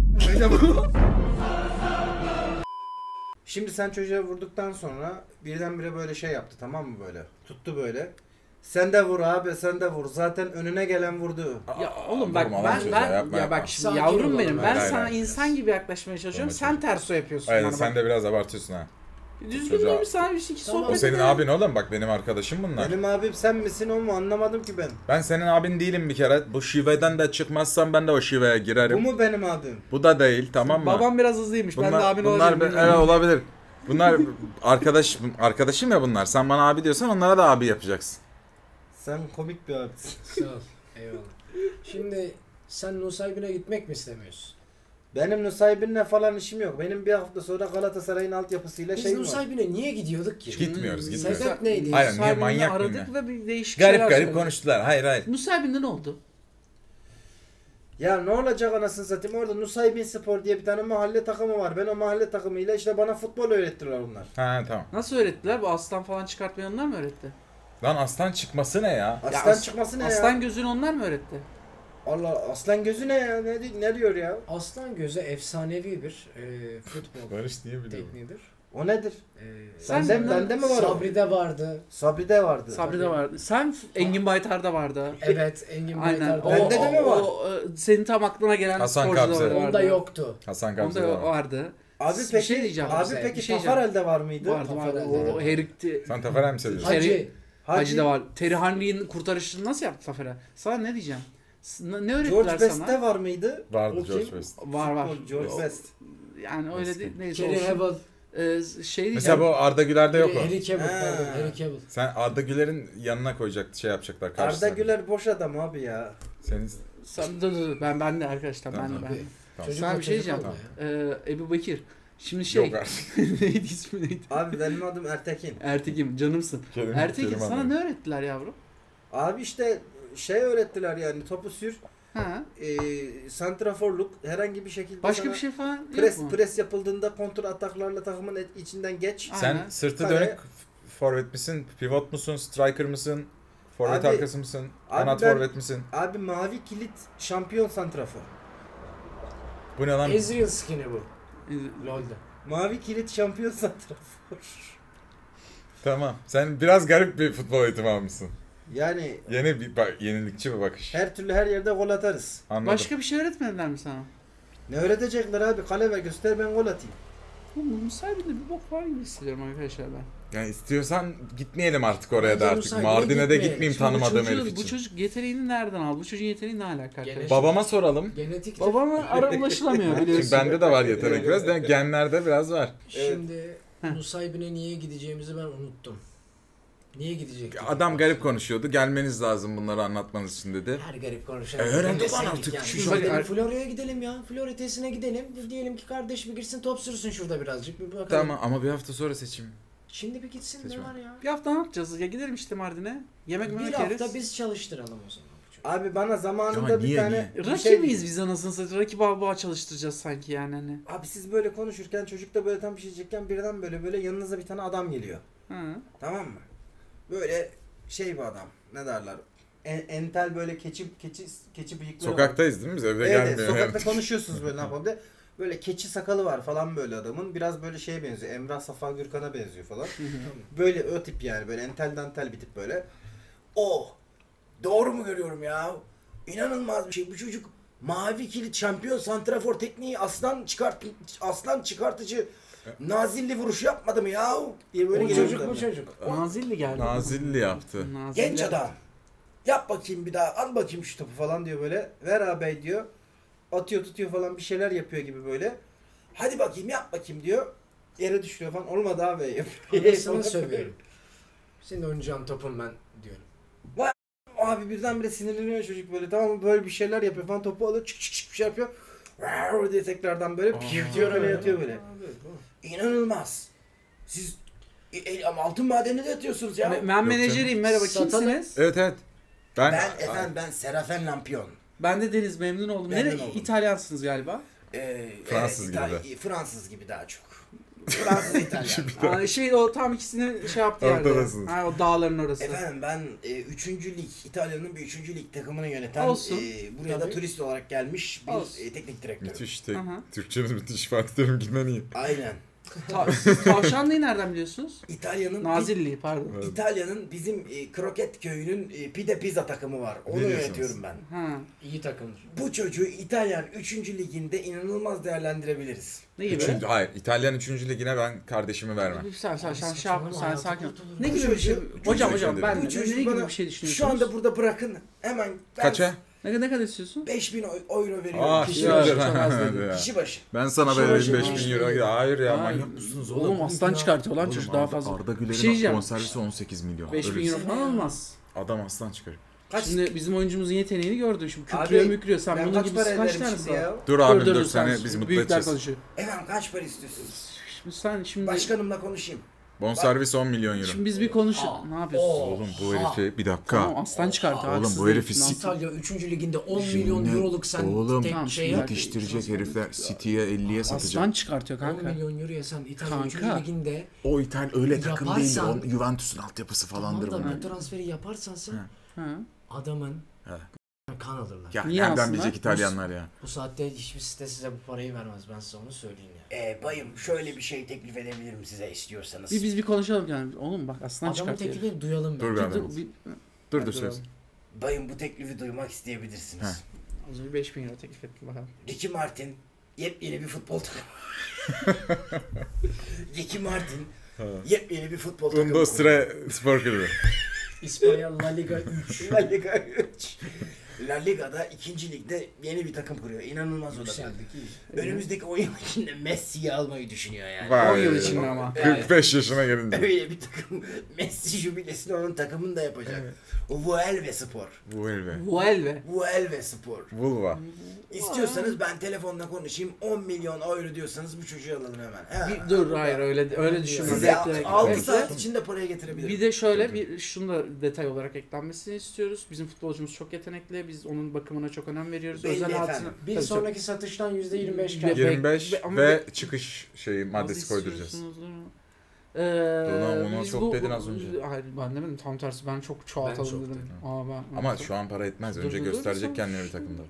Şimdi sen çocuğa vurduktan sonra birdenbire böyle şey yaptı tamam mı böyle? Tuttu böyle. Sen de vur abi sen de vur. Zaten önüne gelen vurdu. Ya oğlum bak Vurma lan ben çocuğa, ben yapma, ya yapma. bak şimdi Sakin yavrum olalım. benim. Ben Hayır, hayır, sana hayır. insan gibi yaklaşmaya çalışıyorum. Vurma Sen çocuğa. terso yapıyorsun Aynen bana. sen bak. de biraz abartıyorsun ha. Düzgün Çocuğa- değil mi sana bir şey iki Tamam. sohbet O senin edelim. abin oğlum bak benim arkadaşım bunlar. Benim abim sen misin o mu anlamadım ki ben. Ben senin abin değilim bir kere. Bu şiveden de çıkmazsam ben de o şiveye girerim. Bu mu benim abim? Bu da değil tamam mı? Babam biraz hızlıymış. ben de bunlar, abin bunlar olacağım. be- bilmiyorum. evet olabilir. Bunlar arkadaş arkadaşım ya bunlar. Sen bana abi diyorsan onlara da abi yapacaksın. Sen komik bir abisin. Sağ ol. Eyvallah. Şimdi sen Nusaybin'e gitmek mi istemiyorsun? Benim Nusaybin'le falan işim yok. Benim bir hafta sonra Galatasaray'ın altyapısıyla Biz şeyim var. Nusaybin'e niye gidiyorduk ki? Gitmiyoruz gitmiyoruz. Sebep neydi? Aynen, niye Sahibinden manyak mıyım aradık ya? ve bir değişik Garip şeyler garip söyledik. konuştular. Hayır hayır. Nusaybin'de ne oldu? Ya ne olacak anasını satayım orada Nusaybin Spor diye bir tane mahalle takımı var. Ben o mahalle takımıyla işte bana futbol öğrettiler onlar. Ha tamam. Nasıl öğrettiler? Bu aslan falan çıkartmayı onlar mı öğretti? Lan aslan çıkması ne ya? Aslan as- çıkması ne Aslan ya? gözünü onlar mı öğretti? Allah aslan gözü ne ya? Ne, di- ne diyor ya? Aslan Gözü efsanevi bir e, futbol Barış niye biliyor? tekniğidir. O nedir? E, Sen Bende, bundan- bende mi var o? Sabri'de vardı. Sabri'de vardı. Sabri'de vardı. Sen Engin Baytar'da vardı. Evet, Engin Aynen. Baytar'da. O, Bende de mi var? O, e, senin tam aklına gelen Hasan sporcuda Kabze. vardı. Onda yoktu. Hasan Onda Kabze var. vardı. Abi Bir peki, şey diyeceğim abi size, peki bir şey Tafarel'de var mıydı? Vardı vardı. Taferel'de. O herikti. Sen Taferel mi seviyorsun? Hacı- Hacı. Hacı da var. Terry Henry'in kurtarışını nasıl yaptı Zafer'e? Sana ne diyeceğim? S- Ne ne öğrettiler George sana? Best'te var mıydı? Vardı O George kim? Best. Var var. Futbol, George O- Best. Yani öyle Eski. değil. Neyse Kerry olsun. Hebel. Ee, şey diyeceğim. Mesela bu Arda Güler'de yok o. Harry Cavill. Ha. pardon, Harry Cavill. Sen Arda Güler'in yanına koyacaktı şey yapacaklar karşısına. Arda Güler boş adam abi ya. Senin Sen, dur, dur, dur. Ben ben de arkadaşlar ben de Tamam. ben de. Tamam. Çocuk Sana o bir şey çocuk diyeceğim. olma ya. Ee, Ebu Bekir. Şimdi şey Yok artık. neydi ismi neydi? Abi benim adım Ertekin. Ertekin canımsın. Kerim- Ertekin Kerim sana abi. ne öğrettiler yavrum? Abi işte şey öğrettiler yani topu sür, Ha? e, santraforluk herhangi bir şekilde Başka sana bir şey falan yok pres mu? pres yapıldığında kontrol ataklarla takımın et- içinden geç. Aynen. Sen sırtı Kale- dönük forvet misin? Pivot musun? Striker mısın? Forvet Abi- arkası mısın? abi Kanat ben- forvet misin? Abi mavi kilit şampiyon santrafor. Bu ne lan? Ezreal skin'i bu. LoL'da. Mavi kilit şampiyon santrafor. Tamam. Sen biraz garip bir futbol eğitimi almışsın. Yani Yeni bir bak, yenilikçi bir bakış. her türlü her yerde gol atarız. Anladım. Başka bir şey öğretmediler mi sana? Ne öğretecekler abi? Kale ver göster ben gol atayım. Oğlum Nusaybin'de bir bok var gibi hissediyorum arkadaşlar ben. Yani istiyorsan gitmeyelim artık oraya Bence da artık. Nusaybin'e Mardin'e de gitmeyelim. gitmeyeyim Şimdi bu tanımadığım çocuğu- herif için. Bu çocuk yeteneğini nereden aldı? Bu çocuğun yeteneği ne alaka Gene- arkadaşlar? Babama soralım. Genetik Babama ara ulaşılamıyor biliyorsun. Çünkü bende de var yetenek biraz. Yani genlerde biraz var. Şimdi Heh. Nusaybin'e niye gideceğimizi ben unuttum. Niye gidecektik? Adam garip konuşuyordu. Gelmeniz lazım bunları anlatmanız için dedi. Her garip konuşan. E, öğren Nefes lan yedik artık. Yani. Şu- Biz şu- gidelim, Florya'ya gidelim ya. Florya tesisine gidelim. Diyelim ki kardeş bir girsin top sürsün şurada birazcık. Bir bakalım. Tamam ama bir hafta sonra seçim. Şimdi bir gitsin Seçme. ne var ya? Bir hafta ne yapacağız? Ya gidelim işte Mardin'e. Yemek Bir yemek hafta yeriz. biz çalıştıralım o zaman. Abi bana zamanında Ya bir niye, tane niye? bir Rakip şey- miyiz biz anasını satayım? Rakip bağ çalıştıracağız sanki yani hani. Abi siz böyle konuşurken çocuk da böyle tam bir şey diyecekken birden böyle böyle yanınıza bir tane adam geliyor. Hı. Tamam mı? Böyle şey bir adam. Ne derler? En, entel böyle keçi keçi keçi bıyıkları var. Sokaktayız değil mi biz? Evde Evet, gelmiyor. sokakta yani. konuşuyorsunuz böyle ne yapalım diye. Böyle keçi sakalı var falan böyle adamın. Biraz böyle şeye benziyor. Emrah Safa Gürkan'a benziyor falan. Böyle o tip yani. Böyle entel dantel bir tip böyle. O doğru mu görüyorum ya? İnanılmaz bir şey. Bu çocuk mavi kilit şampiyon santrafor tekniği aslan çıkart aslan çıkartıcı nazilli vuruşu yapmadı mı ya? Diye böyle Bu geliyor çocuk adamlar. bu çocuk. Nazilli geldi. Nazilli yaptı. Nazilli. Genç adam. Yap bakayım bir daha. Al bakayım şu topu falan diyor böyle. Ver ağabey diyor. Atıyor tutuyor falan bir şeyler yapıyor gibi böyle. Hadi bakayım yap bakayım diyor. Yere düşürüyor falan. Olmadı abi yapıyor. Anasını sövüyorum. Senin oynayacağın topum ben diyorum. Abi birdenbire sinirleniyor çocuk böyle. Tamam mı? Böyle bir şeyler yapıyor falan. Topu alıyor çık çık çık bir şey yapıyor. Wow diye tekrardan böyle diyor böyle yatıyor böyle. İnanılmaz. Siz e, e, ama altın madeninde de yatıyorsunuz ya. Me- Ben menajeriyim merhaba Satalım. kimsiniz? Evet evet. Ben, Ben efendim ben Serafen Lampion. Ben de Deniz memnun oldum. Memnun Nere oldum. İtalyansınız galiba. Ee, Fransız evet, gibi İtal- Fransız gibi daha çok. Fransız İtalyan. Aa, şey o tam ikisini şey yaptı yerde. Ortadasınız. Ha, o dağların orası. Efendim ben e, üçüncü lig, İtalya'nın bir üçüncü lig takımını yöneten, Olsun. e, buraya da Tabii. turist olarak gelmiş bir Olsun. e, teknik direktör. müthiş tek, Aha. Türkçeniz müthiş Fatih Terim gitmen iyi. Aynen. Ta- siz Tavşanlı'yı nereden biliyorsunuz? İtalya'nın Nazilli pardon. Evet. İtalya'nın bizim e, kroket köyünün e, pide pizza takımı var. Onu Biliyorsunuz. yönetiyorum ben. Ha. İyi takımdır. Bu çocuğu İtalyan üçüncü liginde inanılmaz değerlendirebiliriz. Ne gibi? Üçüncü, hayır İtalyan üçüncü ligine ben kardeşimi vermem. Sen sen sen şey Saçmalama, yapma sen hayatı sakin ol. kurtulur. Ne Bu gibi bir şey? çocuğu- Hocam bu hocam çocuğu- ben Bu ne çocuk gibi bana bir şey düşünüyorsunuz? şu anda burada bırakın. Hemen ben Kaça? Ne, ne kadar istiyorsun? beş bin euro veriyorum Aa, kişi ya, başı. çok az hadi dedi. ya. Kişi başı. Ben sana Kişi vereyim başı beş maaş bin euro. değil. Hayır ya Ay, manyak mısınız oğlum? Oğlum aslan çıkartıyor lan Oğlum, çocuk daha Arda- fazla. Arda Bir şey Güler'in diyeceğim. bonservisi on sekiz milyon. beş bin Öyle euro falan olmaz. Adam aslan çıkar. Kaç? Şimdi bizim oyuncumuzun yeteneğini gördün. Şimdi kükrüyor Abi, mükrüyor. Sen ben bunun kaç gibi para kaç ederim tanesi şimdi var? ya? Dur abi dur, sen seni biz mutlu büyükler edeceğiz. konuşuyor. Efendim kaç para istiyorsunuz? Şimdi sen şimdi Başkanımla konuşayım. Bonservis on milyon euro. şimdi biz bir konuş. Aa, Ne yapıyorsun? oo. Oğlum bu Oha. herifi bir dakika. Tamam aslan çıkartıyor. Oğlum, haksız bu değil. herifi Nasıl- İtalya üçüncü liginde on Şimdi- milyon euroluk sen Oğlum, tek Tamam, şey şimdi yap. Yetiştirecek herifler City'ye elliye satacak. Aslan çıkartıyor on kanka. milyon euroya sen İtalya Kanka. üçüncü liginde O İtalya öyle takım Yaparsan- değildir. Onun Juventus'un altyapısı falandır tamam da bunlar. bu transferi yaparsan sen Ha. Ha. adamın Ha. kan alırlar. Ya Niye nereden aslında? bilecek İtalyanlar ya? Bu saatte hiçbir site size bu parayı vermez, ben size onu söyleyeyim ya. Ee, bayım şöyle bir şey teklif edebilirim size istiyorsanız. Bir biz bir konuşalım yani. Oğlum bak aslan Adamın çıkartıyor. teklifini duyalım Dur ben. ben. Dur, bir, Dur dur söz. Bayım bu teklifi duymak isteyebilirsiniz. Ha. az önce beş bin euro teklif ettim bakalım. Ricky Martin yepyeni bir futbol takımı. Ricky Martin yepyeni bir futbol takımı. Undostre Spor Kulübü. İspanya La Liga üç. La Liga üç. La Liga'da ikinci ligde yeni bir takım kuruyor. İnanılmaz o da. Yükseldik iyi. Önümüzdeki on yıl içinde Messi'yi almayı düşünüyor yani. Vay. on yıl içinde ama. kırk beş yaşına gelince. Öyle bir takım. Messi jübilesini onun takımını da yapacak. Vuelve Spor. Bu elbe. Vuelve. Vuelve Spor. Vulva. İstiyorsanız ben telefonla konuşayım. on milyon euro diyorsanız bu çocuğu alalım hemen. Ha. Bir, dur hayır öyle öyle düşünme. Size Bekle, bekle, altı bekle. saat içinde paraya getirebilirim. Bir de şöyle bir şunu da detay olarak eklenmesini istiyoruz. Bizim futbolcumuz çok yetenekli. Biz onun bakımına çok önem veriyoruz. Belli Özel efendim. hayatına. Bir Tabii, sonraki satıştan yüzde yirmi beş kar. Be- yirmi beş be- ama ve be- çıkış şeyi çok- maddesi az koyduracağız. istiyorsunuz. Ee, Ulan onu biz çok bu- dedin az önce. Hayır ben demedim, tam tersi, ben çok çoğaltalım Ben çok dedim. dedim. Aa, ben, Ama şu an para etmez. Dur, Önce dur, dur, gösterecek dur. kendini bir takımda.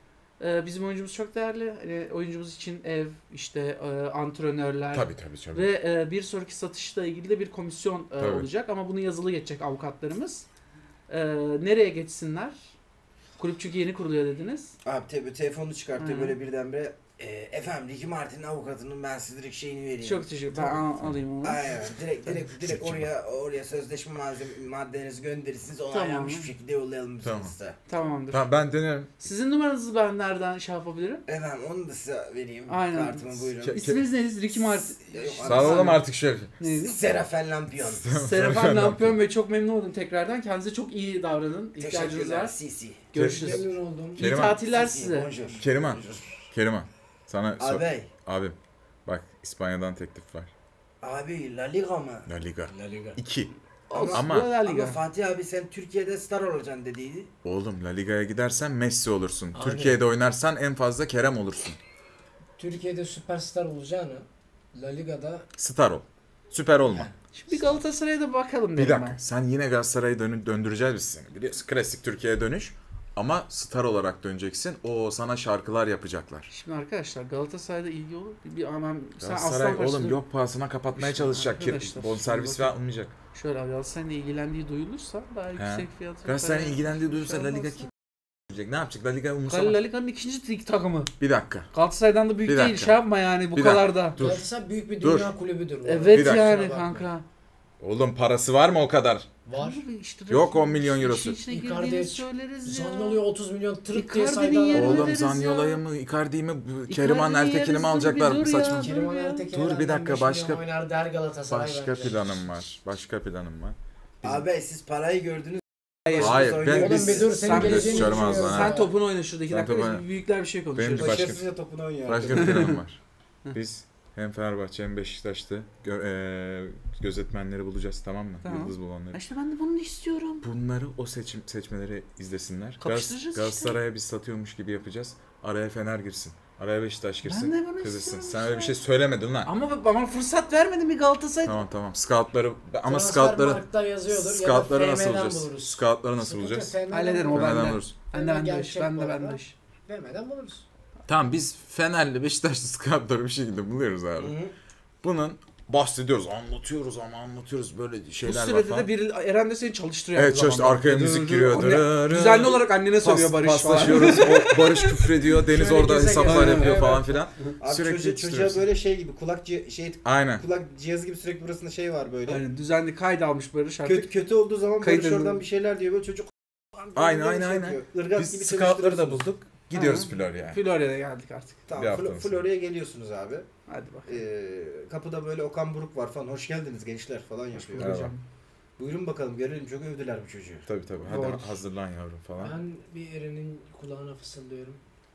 Ee, bizim oyuncumuz çok değerli. Hani oyuncumuz için ev, işte e, antrenörler Tabii tabii tabii. ve e, bir sonraki satışla ilgili de bir komisyon e, Tabii. olacak ama bunu yazılı geçecek avukatlarımız. E, nereye geçsinler? Kulüp çünkü yeni kuruluyor dediniz. Abi tabii telefonu çıkartıyor Hı. böyle birdenbire. E, efendim Ricky Martin'in avukatının ben size direkt şeyini vereyim. Çok teşekkür ederim. Ben al- alayım onu. Aynen direkt direkt direkt oraya oraya sözleşme malzeme maddelerinizi gönderirsiniz Tamam. onaylanmış bir şekilde yollayalım biz Tamam. size. Tamamdır. Tamam ben dönüyorum. Sizin numaranızı ben nereden şey yapabilirim? Efendim onu da size vereyim. Aynen. Kartımı buyurun. Ke- İsminiz neyiniz? Ricky Martin. Yok, Sağ olun artık şef. Neydi? Serafen Lampion. Serafan Lampion Bey, çok memnun oldum tekrardan. Kendinize çok iyi davranın. İhtiyacınız Teşekkürler. var. Sisi. Görüşürüz. Memnun oldum. İyi Keriman. tatiller Sisi, size. bonjour. Keriman. Bonjour. Keriman. Sana so- Abi. abim. Bak İspanya'dan teklif var. Abi La Liga mı? La Liga. La Liga. iki. Olsun, Ama- bu La Liga. Ama Fatih abi sen Türkiye'de star olacaksın dediydi. Oğlum La Liga'ya gidersen Messi olursun. Aynen. Türkiye'de oynarsan en fazla Kerem olursun. Türkiye'de süperstar olacağını La Liga'da Star ol. Süper olma. Şimdi bir Galatasaray'a da bakalım Bir dedim dakika. ben. Sen yine Galatasaray'ı dön- döndüreceğiz biz seni. Biliyorsun klasik Türkiye'ye dönüş. Ama star olarak döneceksin. O sana şarkılar yapacaklar. Şimdi arkadaşlar Galatasaray'da ilgi olur. Bir, bir anam sen Galatasaray aslan oğlum parçası. yok pahasına kapatmaya İşte çalışacak. Kir- arkadaşlar, Bonservis şimdi bakın. almayacak. Şöyle Galatasaray'ın ilgilendiği duyulursa daha yüksek fiyatı. Galatasaray'ın para- ilgilendiği duyulursa şey La Liga olmazsa- kim diyecek? Ne yapacak? La Liga Gal- umursamaz. La Liga'nın ikinci lig takımı. Bir dakika. Galatasaray'dan da büyük Bir değil. dakika. Şey yapma yani bu Bir kadar da. Dur. Galatasaray büyük bir Dur. dünya kulübüdür. bu arada. Evet Bir dakika. yani Kusura bakma. kanka. Oğlum parası var mı o kadar? Var. Abi işte Yok rakip- on milyon işin eurosu. içine Icardi'ye girdiğini çık- söyleriz ya. Zanyolu'ya otuz milyon tırık diye Icardi'nin saydılar. yerine Oğlum veririz Zanyola'yı ya. mı, Icardi'yi mi, bu Icardi'yi Keriman yeriz, Ertekin'i mi dur alacaklar? bir Bu dur saçma. ya. Keriman Dur ya. Ertekin Dur, bir dakika, başka- oynar der Galatasaray Başka bence. planım var. Başka planım var. Abi siz parayı gördünüz. Hayır. Hayır, Başımız ben oynuyor. Oğlum bir dur, biz senin sen geleceğini Söyleme az düşünüyorum. bana. Sen topunu oyna şurada iki Sen dakika. topu- Biz büyükler bir şey konuşuyoruz. Başka- Başarısızca topunu oynuyor. başka bir planım var. Biz hem Fenerbahçe hem Beşiktaş'ta gö- eee, gözetmenleri bulacağız, tamam mı? Tamam. Yıldız bulanları. İşte ben de bunu istiyorum. Bunları o seçim seçmeleri izlesinler. Kapıştıracağız Gal- işte. Galatasaray'a biz satıyormuş gibi yapacağız. Araya Fener girsin. Araya Beşiktaş girsin. Ben de bunu Kızılsın. istiyorum Sen işte. öyle bir şey söylemedin lan. Ama bana fırsat vermedin bir Galatasaray. Tamam tamam. Scoutları ama Transfer scoutları Markt'ta yazıyordur scoutları ya da nasıl F M'den bulacağız? buluruz. Scoutları nasıl Sıkıntı bulacağız? F M'den Hallederim, o buluruz. Fener'den bende. buluruz. Ben de ben de Gerçek iş. Ben bu de ben arada. de iş. F M'den buluruz. Tamam biz Fenerli Beşiktaşlı scoutları bir şekilde buluyoruz abi. Hı hı. Bunun bahsediyoruz, anlatıyoruz ama anlatıyoruz böyle Bu şeyler var sürede falan. de bir Eren de seni çalıştırıyor. Evet aynı çalıştı, zamanda. arkaya Dır müzik dır. giriyor. Anne- Dırırır. Düzenli olarak annene söylüyor Pas- Barış falan. paslaşıyoruz. O Barış küfrediyor. Deniz Şöyle orada geze hesaplar geze. yapıyor Evet. falan filan. Abi Sürekli çocuğa, çocuğa yetiştiriyoruz. böyle şey gibi kulak ci- şey Aynen. kulak cihazı gibi sürekli burasında şey var böyle. Yani düzenli kayda almış Barış artık. Kötü kötü olduğu zaman Kayıt Barış oradan ediyorum. bir şeyler diyor böyle çocuk. Aynen, Böyle aynen, şey aynen. yapıyor. Irgat Biz gibi scoutları da çalıştırıyorsunuz. bulduk. Gidiyoruz Hı. Florya'ya. Florya'ya geldik artık. Bir Tamam, hafta Flo- sonra. Florya'ya geliyorsunuz abi. Hadi bak. Ee, kapıda böyle Okan Buruk var falan. Hoş geldiniz gençler falan yapıyor. Merhaba. Hocam. Buyurun bakalım görelim. Çok övdüler bu çocuğu. Tabii tabii. Hadi Doğru. hazırlan yavrum falan. Ben bir Eren'in kulağına fısıldıyorum.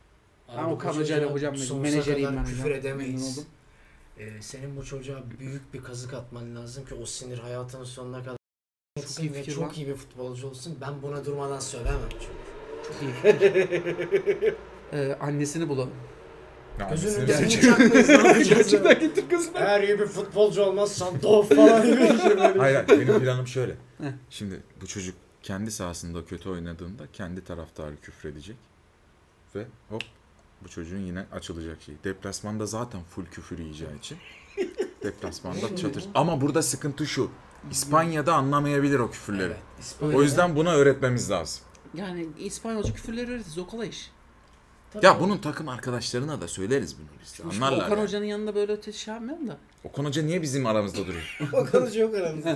Ben Abi Okan bu Hoca'yla çocuğa hocam dedim. sonsuza Menajeriyim kadar ben küfür hocam. Memnun edemeyiz. oldum. Ee, senin bu çocuğa büyük bir kazık atman lazım ki o sinir hayatının sonuna kadar Çok etsin iyi ve fikir çok lan. iyi bir futbolcu olsun. Ben buna durmadan söylemem. Çünkü. Çok iyi. ee, annesini bulalım. Ya, Gözünün annesini önünde sikeyim. bulacak mıyız? Ne yapacağız? Gerçekten getir kızım. Eğer iyi bir futbolcu olmazsan dof falan gibi bir şey böyle. Hayır hayır, benim planım şöyle. Heh. Şimdi bu çocuk kendi sahasında kötü oynadığında kendi taraftarı küfredecek. Ve hop bu çocuğun yine açılacak şey. Deplasmanda zaten full küfür yiyeceği için. Deplasmanda çatır. Ama burada sıkıntı şu. İspanya'da anlamayabilir o küfürleri. Evet, İspanya- O yüzden buna öğretmemiz lazım. Yani İspanyolca küfürleri öğretiriz. O kolay iş. Tabii. Ya bunun takım arkadaşlarına da söyleriz bunu biz. Şimdi Anlarlar. Okan yani. Hoca'nın yanında böyle ötesi şey yapmayalım da. Okan Hoca niye bizim aramızda duruyor? Okan Hoca yok aramızda.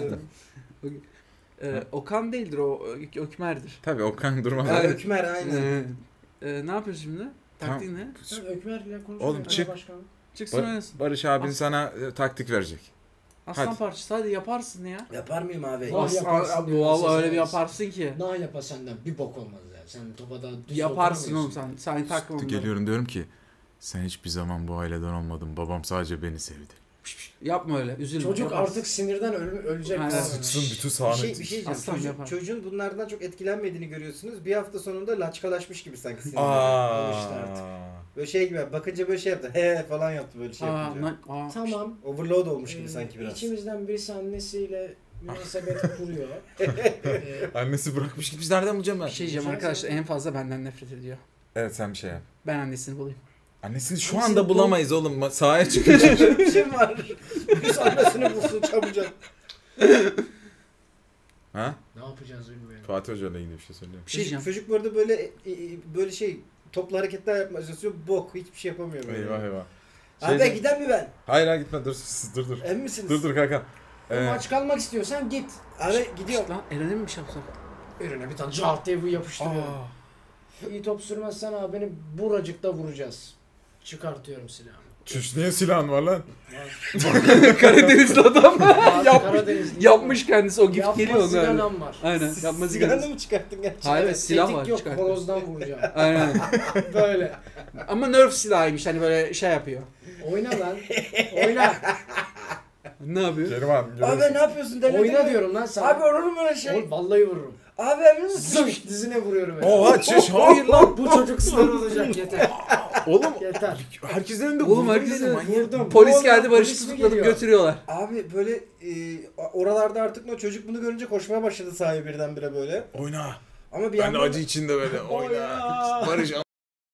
Ee, Okan değildir o. Ö- Ökmer'dir. Tabii Okan durmaz. Ha, Ökmer aynen. Ee, e, ne yapıyoruz şimdi? Tamam. Taktiğin ne? Sen Ökmer'le konuşuyor. Oğlum çık. Çıksın Bar- oynasın. Barış abin As- sana e, taktik verecek. Aslan hadi. parçası hadi yaparsın ya. Yapar mıyım abi? Vay. Aslan, yaparsın abi, diyor, vallahi siz öyle bir yaparsın. yaparsın ki. Nah yapa senden bir bok olmaz ya. Sen topa da düz Yaparsın oğlum oturamıyorsun. sen. Sen takma onları. Geliyorum diyorum ki sen hiçbir zaman bu aileden olmadın. Babam sadece beni sevdi. Yapma öyle. Üzülme. Çocuk Yapma. artık sinirden öl ölecek. Aynen. falan. Sıçsın bütün Bir sahne. şey, bir şey diyeceğim. Aslan Çocuk- yapar. çocuğun bunlardan çok etkilenmediğini görüyorsunuz. Bir hafta sonunda laçkalaşmış gibi sanki sinirleri. Aa. Alıştı artık. Böyle şey gibi bakınca böyle şey yaptı. He falan yaptı böyle şey Aa, yapınca. na- aa. Tamam. Overload olmuş gibi Ee, sanki biraz. İçimizden birisi annesiyle münasebet kuruyor. Ee, Annesi bırakmış gitmiş. Nereden bulacağım ben? Bir şey diyeceğim arkadaşlar, en fazla benden nefret ediyor. Evet sen bir şey yap. Ben annesini bulayım. Annesini şu Annesini anda bul- bulamayız oğlum. Ma- Sahaya çıkınca. Böyle bir şey var. Biz annesini bulsun çabucak. Ha? ne yapacağız bilmiyorum. Fatih Hoca ile ilgili bir şey söylüyor. Bir şey Çocuk, diyeceğim. çocuk bu arada böyle e, e, böyle şey toplu hareketler yapmaya çalışıyor. Bok hiçbir şey yapamıyor böyle. Eyvah eyvah. Abi Şeyde- giden mi ben? Hayır hayır gitme dur dur dur. Emin misiniz? Dur dur kanka. Ee, Aç kalmak istiyorsan git. Abi gidiyorum. Lan Eren'e mi bir şey yapsak? Önüne bir tane cart diye bu yapıştırıyor. Aa. İyi top sürmezsen abi beni buracıkta vuracağız. Çıkartıyorum silahımı. çüş niye silahın var lan? Karadenizli adam. Abi Yapmış. Karadenizli. Yapmış kendisi o gift Yapma geliyor ona. öyle. sigaram var. Aynen. Yapma Sigaranı sigarası. mı çıkarttın gerçekten? Hayır silah Tetik var yok çıkarttı. horozdan vuracağım. Aynen. Böyle. Ama nerf silahıymış hani böyle şey yapıyor. Oyna lan. Oyna. Ne yapıyor? Keriman Abi görüyorsun. ne yapıyorsun? Denedin Oyna mi? diyorum lan sana. Abi olur mu böyle şey? Oğlum vallahi vururum. Abi emin misin? Zınk dizine vuruyorum. yani. Oha çüş hayır lan. Bu çocuk sınır olacak yeter. Oğlum Yeter. herkesin önünde Oğlum vurdum herkesin dedim, önünde manyak. Vurdum. Polis Ne oldu? geldi Barış'ı Polis mi tutuklatıp geliyor? götürüyorlar. Abi böyle e, oralarda artık o çocuk bunu görünce koşmaya başladı sahaya birdenbire böyle. Oyna. Ama bir Ben de yandan acı içinde böyle oyna. Barış al.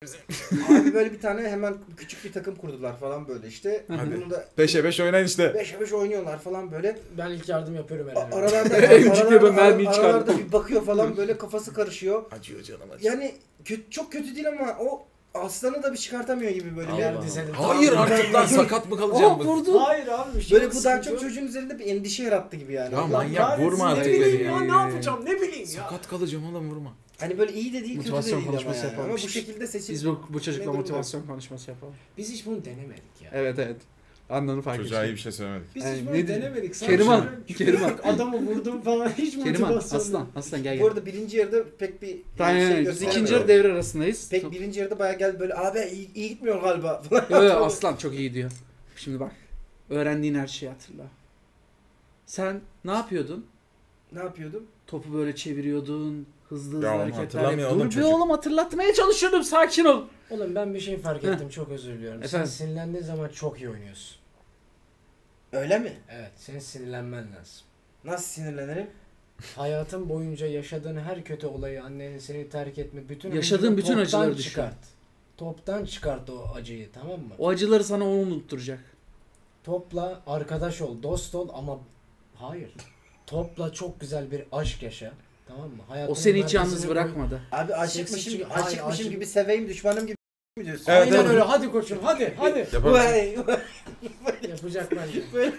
abi böyle bir tane hemen küçük bir takım kurdular falan böyle işte. Hadi. Bunu da Beşe beş oynayın işte. beşe beş oynuyorlar falan böyle. Ben ilk yardım yapıyorum A- herhalde. aralarda Emcikle aralarda, ben mermiyi aralarda çıkardım. bir bakıyor falan böyle kafası karışıyor. Acıyor canım acıyor. Yani kötü, çok kötü değil ama o aslanı da bir çıkartamıyor gibi böyle. Gel Bir- dizene. Hayır artık lan sakat mı kalacağım Oh bu? vurdu. Hayır abi. bir şey Böyle bu daha sıkıntı çok yok. çocuğun üzerinde bir endişe yarattı gibi yani. Ya Allah manyak, kahretsin, vurma ne artık bileyim beni ya. Ya ne yapacağım ne bileyim ya. Sakat kalacağım oğlum vurma. Hani böyle iyi de değil kötü de Motivasyon değil ama konuşması yani. yapalım. Ama bu şekilde seçim. Biz bu, bu çocukla Ne motivasyon konuşması yapalım. Biz hiç bunu denemedik ya. Evet evet. Anlamını fark ettim. Çocuğa iyi bir şey söylemedik. Biz Yani hiç ne bunu diyeyim? denemedik. Sen Keriman, şöyle- Keriman. Adamı vurdum falan hiç Keriman motivasyon aslan yok. aslan gel Bu gel. arada birinci yarıda pek bir Aynen şey aynen. Biz gösteremiyor. ikinci yarı devre arasındayız. Pek birinci yarıda bayağı geldi böyle abi iyi, iyi gitmiyor galiba falan. Yo, yo, aslan çok iyi diyor. Şimdi bak. Öğrendiğin her şeyi hatırla. Sen ne yapıyordun? Ne yapıyordum? Topu böyle çeviriyordun. Hızlı hızlı Ya oğlum hareketler hatırlamıyor yapıyordun. oğlum Dur bir çocuk. oğlum hatırlatmaya çalışıyordum. Sakin ol. Oğlum ben bir şey fark ettim çok özür diliyorum. Efendim? Sen sinirlendiğin zaman çok iyi oynuyorsun. Öyle mi? Evet senin sinirlenmen lazım. Nasıl sinirlenirim? Hayatın boyunca yaşadığın her kötü olayı, annenin seni terk etme, bütün Yaşadığın acıları bütün toptan acıları düşün. çıkart. Toptan çıkart o acıyı, tamam mı? O acıları sana o unutturacak. Topla arkadaş ol, dost ol ama hayır. Topla çok güzel bir aşk yaşa. Tamam mı? O Hayatının seni hiç yalnız merkezine bırakmadı. Abi aşıkmışım, Seksi çık- aşıkmışım Hayır, gibi aşık- seveyim düşmanım gibi mi diyorsun? koy. Evet, Aynen evet. öyle. Hadi koçum, hadi, hadi. Yaparız. Vay, Yapacak bence.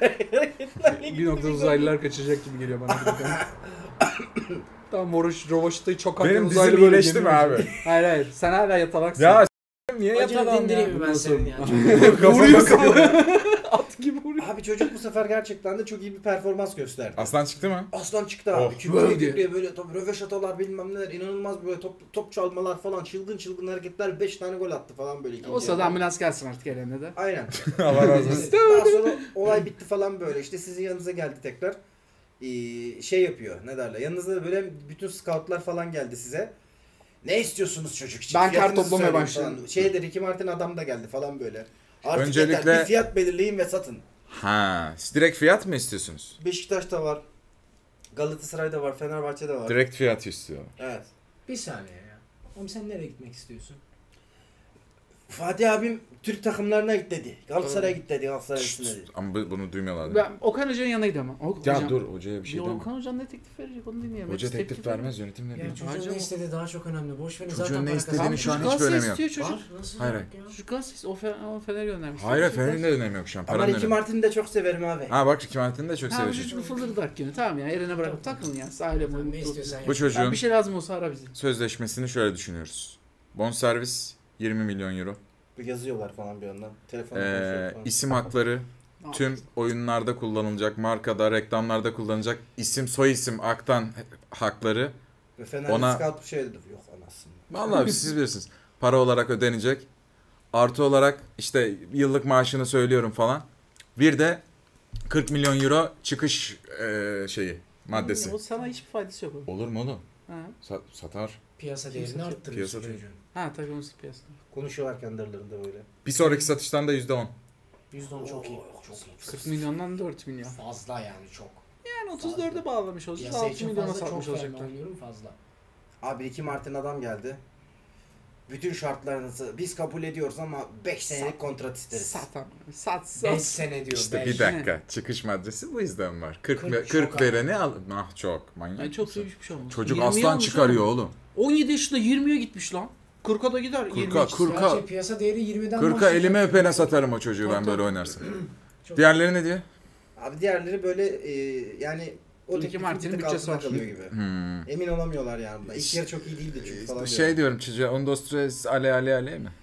Bir noktada uzaylılar kaçacak gibi geliyor bana. Tamam Moroş Rovaş'tayı çok haklı Benim uzaylı dizim böyle iyileşti mi geliyor. abi? Hayır hayır sen hala yatalaksın. Ya s**tim niye Acını yatalım ya? dindireyim mi ben Bundan senin ya? sonra- Vuruyor kafaya. At gibi vuruyor. Abi çocuk bu sefer gerçekten de çok iyi bir performans gösterdi. Aslan çıktı mı? Aslan çıktı abi. Oh, Kübra'ya böyle. Kübra'ya böyle top, röveşatalar bilmem neler inanılmaz böyle top, top çalmalar falan çılgın çılgın hareketler beş tane gol attı falan böyle. ikinci O sırada yarıda. ambulans gelsin artık elinde de. Aynen. Allah razı olsun. Daha sonra olay bitti falan böyle işte sizin yanınıza geldi tekrar. Ee, şey yapıyor ne derler yanınızda da böyle bütün scoutlar falan geldi size. Ne istiyorsunuz çocuk için? Ben kart Fiyatınızı toplamaya söyleyin başladım. falan. Şeyde Ricky Martin adam da geldi falan böyle. Artık Öncelikle- yeter, bir fiyat belirleyin ve satın. Ha, siz direkt fiyat mı istiyorsunuz? Beşiktaş'ta var. Galatasaray'da var, Fenerbahçe'de var. Direkt fiyat istiyor. Evet. Bir saniye ya. Oğlum sen nereye gitmek istiyorsun? Fatih abim Türk takımlarına git dedi. Galatasaray'a git dedi, Galatasaray'a gitsin dedi. Ama bu- bunu duymuyorlar değil mi? Ben Okan Hoca'nın yanına gidiyorum. O, Ya hocam, dur hocaya bir şey Ya deme. Okan Hoca'nın ne teklif verecek onu dinleyelim. Hoca Hepsi teklif vermez yönetim Ya veriyor. çocuğun Harcama. ne istediği daha çok önemli. Boş verin Çocuğun zaten ne para istediğini kazanmış. şu an Çocuk hiç Galatasaray önemi yok. istiyor çocuk. Var. Nasıl Hayır, yok ya? Çocuk Galatasaray o Fener, o Fener göndermiş. Hayır Çocuk Fener'in de Galatasaray- önemi yok şu an. Ama Paranın Ricky önemi. Martin'i de çok severim abi. Ha bak Ricky Martin'i de çok Ha seviyor çocuk çocuk. fılırdak günü tamam ya yerine bırakıp takılın ya sahile Sen ne mutlu. istiyorsan Bu yap. Ya çocuğun bir şey lazım olsa ara bizi. sözleşmesini şöyle düşünüyoruz. Bonservis yirmi milyon euro. Yazıyorlar falan bir yandan. Telefonla Ee, konuşuyorlar falan. isim hakları tüm oyunlarda kullanılacak, markada, reklamlarda kullanılacak isim, soy isim, aktan hakları. Ve Fener'de ona- scout bir şey dedi. Yok anasını. Vallahi siz bilirsiniz. Para olarak ödenecek. Artı olarak işte yıllık maaşını söylüyorum falan. Bir de kırk milyon euro çıkış e, şeyi maddesi. O sana hiçbir faydası yok. Olur mu oğlum? Ha, Sa- satar. Piyasa Kimse- değerini arttırıyorsun Piyasa- çocuğun. ha tabii onun piyasası. Konuşuyorlar kendi aralarında böyle. Bir sonraki satıştan da yüzde on. yüzde on çok iyi. Çok iyi. kırk milyondan dört milyon. Fazla yani çok. Yani otuz dörde bağlamış olacağız. Piyasa altı için milyona fazla, çok satmış fena olacaklar. oynuyorum fazla. Abi iki Mart'ın adam geldi. Bütün şartlarınızı biz kabul ediyoruz ama beş senelik kontrat isteriz. Sat ama. Sat beş sat. sene diyor. İşte beş. bir dakika. Çıkış maddesi bu yüzden var. kırk, kırk kırk, çok vereni al. Ah çok. Manyak Yani çok mısın? sevmiş bir şey olmuş. Çocuk yirmiye aslan almış çıkarıyor oğlum. oğlum. on yedi yaşında yirmiye gitmiş lan. kırka da gider. kırka, yirmi iki. kırka. Gerçi piyasa değeri yirmiden Kırka başlayacak. elime öpene satarım o çocuğu ben Tabii, böyle tabii. oynarsam. Çok- Diğerleri ne diyor? Abi diğerleri böyle e, yani o İki teklifin Martin'in bir tık bütçesi altında var. kalıyor gibi. Hmm. Emin olamıyorlar yani. bunda. İlk yarı çok iyi değildi çünkü falan. Şey diyorum. diyorum çocuğa Ondostres ale ale ale mi?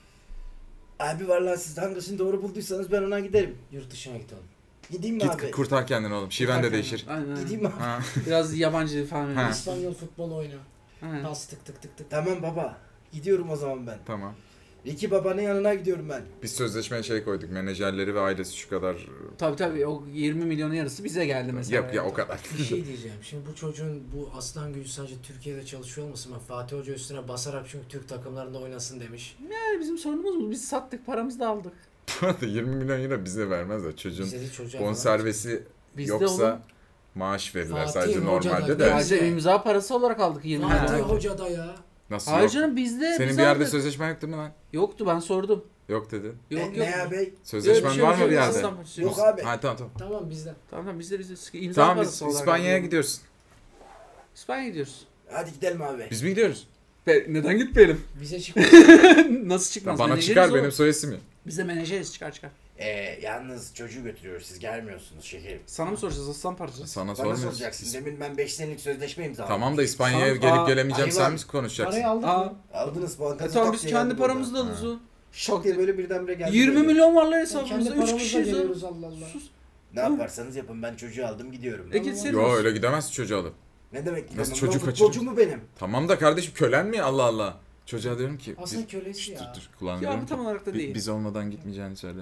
Abi vallahi siz hangisini doğru bulduysanız ben ona giderim. Yurt dışına git oğlum. Gideyim mi Git abi? kurtar kendini oğlum. Şiven de değişir. Aynen. Gideyim mi abi? Ha. Biraz yabancı falan. Ha. İspanyol futbol oyna. Aynen. Pas tık tık tık tık. Tamam baba. Gidiyorum o zaman ben. Tamam. Ricky babanın yanına gidiyorum ben. Biz sözleşmeye şey koyduk. Menajerleri ve ailesi şu kadar. Tabii tabii o yirmi milyonun yarısı bize geldi mesela. Yap ya o kadar. Bir şey diyeceğim. Şimdi bu çocuğun bu aslan gücü sadece Türkiye'de çalışıyor olmasın? Ben Fatih Hoca üstüne basarak çünkü Türk takımlarında oynasın demiş. Yani bizim sorunumuz bu. Biz sattık paramızı da aldık. yirmi milyon euro bize vermezler. Çocuğun Bize de çocuğa bonservisi Biz de yoksa oğlum. maaş verirler Fatih sadece Hoca da normalde de. gel- Sadece imza parası olarak aldık yirmi falan. Fatih milyon. Hoca da ya. Nasıl Hayır yok? canım bizde. Senin biz bir yerde aldık. sözleşmen yok değil mi lan? Yoktu ben sordum. Yok dedin. Yok ne, yok. ne ya bey? Sözleşmen Öyle bir şey var yok, mı bir yok. yerde? Aslan parçası yok. Yok abi. Ha tamam tamam. Tamam bizde. Tamam tamam bizde bizde imza Tamam biz parası olarak İspanya'ya aldık. gidiyorsun. İspanya'ya gidiyoruz. Hadi gidelim abi. Biz mi gidiyoruz? Be, neden gitmeyelim? Bize çık. Nasıl çıkmaz? Bana Menajeriz çıkar oğlum. benim soy ismi. Bize menajeriz çıkar çıkar. Ee, yalnız çocuğu götürüyoruz. Siz gelmiyorsunuz şekerim. Sana mı soracağız aslan parçası? Sana Bana sormuyoruz. soracaksın. Demin ben beş senelik sözleşme imzaladım. Tamam da İspanya'ya Sana- gelip Aa, gelemeyeceğim sen hayvan. mi konuşacaksın? Parayı aldık Aa. mı? Aldınız E bankası. tamam tak biz diye kendi geldi paramızla Ha. alırız o. Şak diye böyle birdenbire geldi. yirmi böyle. milyon var lan Kendi hesabımızda. üç paramızla kişiyiz lan. geliyoruz Allah Allah. Sus. Ne yaparsanız yapın ben çocuğu aldım gidiyorum. E git senin Yo olsun. öyle gidemez çocuğu alıp. Ne demek? Nasıl Ben çocuk futbolcu kaçırır? mu benim? Tamam da kardeşim kölen mi Allah Allah. Çocuğa diyorum ki. Aslında biz- kölesi Şşt, ya. Dur dur kulağına Ya diyorum bu tam ki, olarak da bi- değil. Biz olmadan gitmeyeceğini söyle.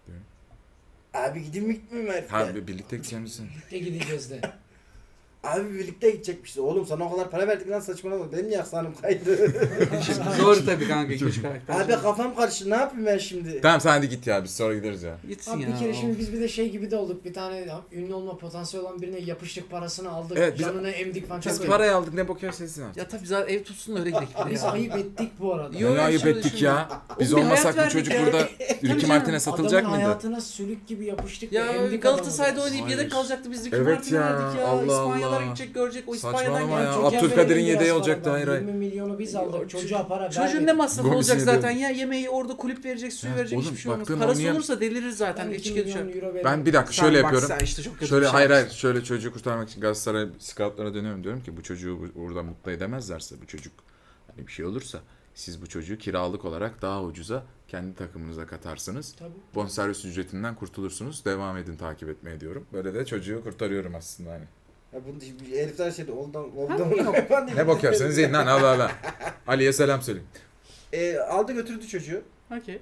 Abi gideyim mi gitmeyeyim mi herifle? Ha bir- birlikte gideceğimizin. Birlikte gideceğiz de. Abi birlikte gidecekmişiz. Oğlum sana o kadar para verdik lan saçmalama. Benim niye aksanım kaydı? Doğru tabii kanka iki üç karakter. Abi kafam karıştı. Ne yapayım ben şimdi? Tamam sen hadi git ya biz sonra gideriz ya. Gitsin Abi ya. bir kere o. şimdi biz bir de şey gibi de olduk. Bir tane ünlü olma potansiyeli olan birine yapıştık parasını aldık. Evet, biz- Canını emdik falan. Çok Biz ayıp. parayı aldık ne bok yersin artık. Ya tabii zaten ev tutsun da öyle gidelim. Biz ya. ayıp ettik bu arada. Yo, Ne ayıp şöyle ettik şöyle. ya. Biz Oğlum bir olmasak hayat bu çocuk verdik ya. burada Ricky canım. Martin'e satılacak Adamın mıydı? hayatına sülük gibi yapıştık. Ya ve emdik Galatasaray'da adamı. oynayıp Hayır. yedek kalacaktı biz Ricky Evet Martin'e ya, verdik ya. Allah İspanyalar Allah. gidecek görecek o İspanya'dan Saçmalama gelecek. ya. Çocuğa Abdülkadir'in verelim yedeği biraz olacaktı, para. hayır, hayır. yirmi milyonu biz aldık. Çocuk- Çocuğa para Çocuğun vermedik. ne masrafı Gomis olacak yedi. zaten ya yemeği orada kulüp verecek, suyu Ha, verecek oğlum, hiçbir şey olmaz. baktın Parası onu yap- olursa deliririz zaten Ben içki iki içer. milyon euro Ben verdim. bir dakika Sen şöyle bak yapıyorum. sen işte çok kötü Şöyle bir şey hayır hayır yapmışsın. şöyle çocuğu kurtarmak için Galatasaray scoutlara dönüyorum diyorum ki bu çocuğu bu- burada mutlu edemezlerse bu çocuk hani bir şey olursa siz bu çocuğu kiralık olarak daha ucuza kendi takımınıza katarsınız. Tabii. Bonservis ücretinden kurtulursunuz. Devam edin takip etmeye diyorum. Böyle de çocuğu kurtarıyorum aslında hani. Ya bunu şimdi herifler şeydi oldan Ha, oldan. yok. Ne bakıyorsanız yiyin lan al al al. Ali'ye selam söyleyin. e, aldı götürdü çocuğu. Okey.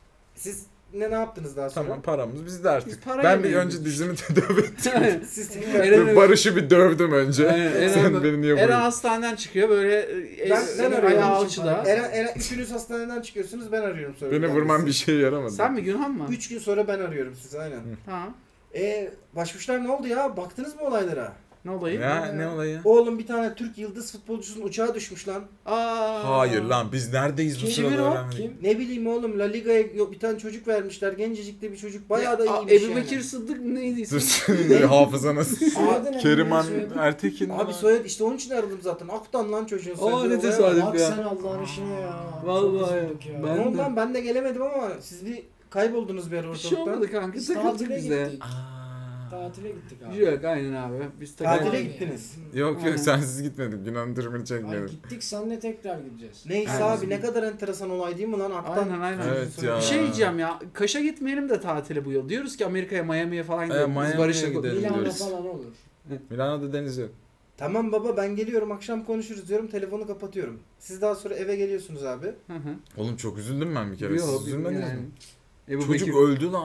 Siz ne ne yaptınız daha sonra? Tamam paramız bizde artık. Biz para Ben bir yemeyelim önce biz. dizimi tedavi ettim. Siz Eren- Barış'ı bir dövdüm önce. Eren- Sen beni niye Eren vuruyorsun? hastaneden çıkıyor böyle e, Ben- el- ben ayağı arıyorum. alçıda. Eren, Eren üçünüz hastaneden çıkıyorsunuz ben arıyorum sonra. Beni vurman bir şey yaramadı. Sen mi Günhan mı? Üç gün sonra ben arıyorum sizi aynen. Ha. E başvuruşlar ne oldu ya? Baktınız mı olaylara? Ne olayı? Ya ne olayı? Oğlum bir tane Türk yıldız futbolcusunun uçağı düşmüş lan. Aa. Hayır lan biz neredeyiz bu Kim sırada o? öğrenmedik. Kim? Ne bileyim oğlum La Liga'ya yok bir tane çocuk vermişler. Gencecik de bir çocuk. Bayağı da Aa, iyiymiş Ebu yani. Bekir Sıddık neydi ismi? Dur senin hafızanız. Soyadı ne? Keriman Soyadı? Ertekin. Abi soyad işte onun için aradım zaten. Aktan lan çocuğun soyadı. Aa, ne Olaya bak. tesadüf. Bak ya. sen Allah'ın işine ya. Vallahi Çok üzüldük ya. ben- Ne oldu lan ben de gelemedim ama siz bir kayboldunuz bir ara Bir şey ortalıktan. olmadı kanka Biz takıldık tatile biz de. gittik. Tatile gittik abi. Yok aynen abi. Biz Tatile takıldık. Abi. gittiniz. Yok Aynen. yok sensiz gitmedik. Yunan durumunu Ay, çekmedim. gittik senle tekrar gideceğiz. Neyse Aynen. abi ne kadar enteresan olay değil mi lan? Aktan. Aynen aynen. Evet ya. Bir şey diyeceğim ya. Kaş'a gitmeyelim de tatile bu yıl. Diyoruz ki Amerika'ya, Miami'ye falan gidelim. Biz Miami'ye Barış'la gidelim. Milano diyoruz. falan olur. Milano'da deniz yok. Tamam baba ben geliyorum akşam konuşuruz diyorum telefonu kapatıyorum. Siz daha sonra eve geliyorsunuz abi. Hı hı. Oğlum çok üzüldüm ben bir kere. Yok, Siz üzülmediniz yani. mi? Ebu Çocuk Bekir- öldü lan.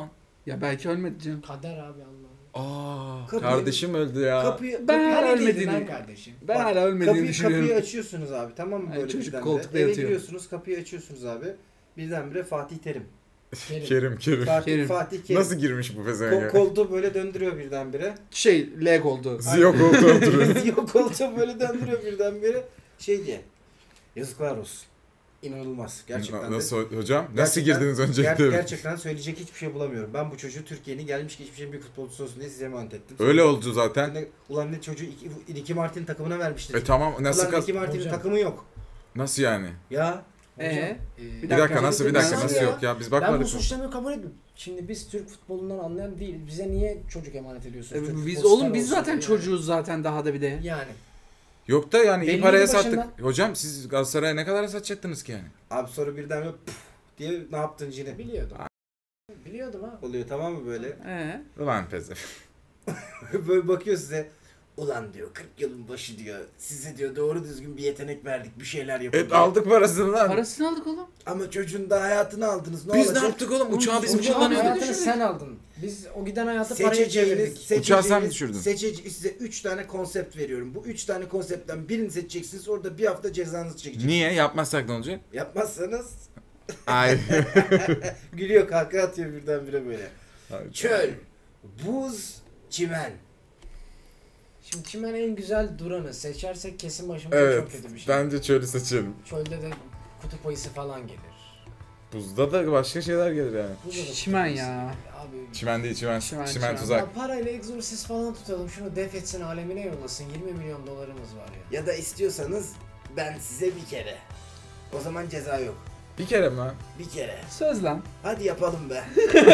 Ya belki ölmedi canım. Kader abi Allah'ım. Aa, Kapıyı- kardeşim öldü ya. Kapıyı, Ben kapıyı- hala Hani ölmediğini- lan kardeşim. Ben Bak, hala ölmediğini kapıyı, düşünüyorum. kapıyı açıyorsunuz abi, tamam mı? Yani Böyle çocuk birdenbire. koltukta Eve yatıyor. giriyorsunuz, kapıyı açıyorsunuz abi. Birdenbire Fatih Terim. Kerim. Kerim Kerim. Fatih, Kerim. Fatih Kerim. Nasıl girmiş bu Ko- pezevenge? koltuğu böyle döndürüyor birdenbire. Şey leg oldu. Ziyo koltuğa oturuyor. Yok koltuğu böyle döndürüyor birdenbire. Şey diye. Yazıklar olsun. İnanılmaz. Gerçekten de. Nasıl hocam? Nasıl Gerçekten- girdiniz öncelikle? Ger- gerçekten söyleyecek hiçbir şey bulamıyorum. Ben bu çocuğu Türkiye'nin gelmiş geçmiş en büyük futbolcusu olsun diye size emanet ettim. Öyle oldu zaten. Ne- Ulan ne çocuğu iki, Ricky Martin takımına vermiştiniz. E tamam nasıl Ulan kaz... Ricky Martin'in Hocam. takımı yok. Nasıl yani? Ya. Ee? Hocam, e, Bir dakika nasıl bir dakika Nasıl nasıl ya? yok ya biz Ben bu bakmadık mı? suçlamayı kabul etmiyorum. Şimdi biz Türk futbolundan anlayan değiliz. Bize niye çocuk emanet ediyorsunuz? Türk E, Biz futbol oğlum starı biz olsun zaten diye. çocuğuz zaten daha da bir de. Yani. Yok da yani iyi Belliydi paraya başından. sattık. Hocam siz Galatasaray'a ne kadar satacaktınız ki yani? Abi sonra birden böyle puf diye ne yaptın Cine? Biliyordum. Biliyordum ha. Oluyor tamam mı böyle? Ee? Ulan pezev. Böyle bakıyor size. Ulan diyor kırk yılın başı diyor. Size diyor doğru düzgün bir yetenek verdik. Bir şeyler yapın. Et diyor. aldık parasını lan. Parasını aldık oğlum. Ama çocuğun da hayatını aldınız. Ne Biz olacak? ne yaptık oğlum? Uçağı biz mi Uçağı kullanıyorduk? biz- Hayatını sen aldın. Biz o giden hayatı paraya Seçeceğiniz, çevirdik. Uçağı sen mi seçeceğiniz, düşürdün? seçeceğiniz, size üç tane konsept veriyorum. Bu üç tane konseptten birini seçeceksiniz. Orada bir hafta cezanızı çekeceksiniz. Niye? Yapmazsak ne olacak? Yapmazsanız Ay. gülüyor kahkaha atıyor birdenbire böyle. Çöl, buz, çimen. Şimdi çimen en güzel duranı. Seçersek kesin başımıza Evet. çok kötü bir şey. Bence çölü seçelim. Çölde de kutup ayısı falan gelir. Buzda da başka şeyler gelir yani. Burada da Çimen kutup ya. ayısı gelir. Abi Çimen değil çimen. Çimen, Çimen, çimen. tuzak. ya parayla egzorsiz falan tutalım. Şunu def etsin alemine yollasın. yirmi milyon dolarımız var ya. Ya da istiyorsanız ben size bir kere. O zaman ceza yok. Bir kere mi lan? Bir kere. Söz lan. Hadi yapalım be.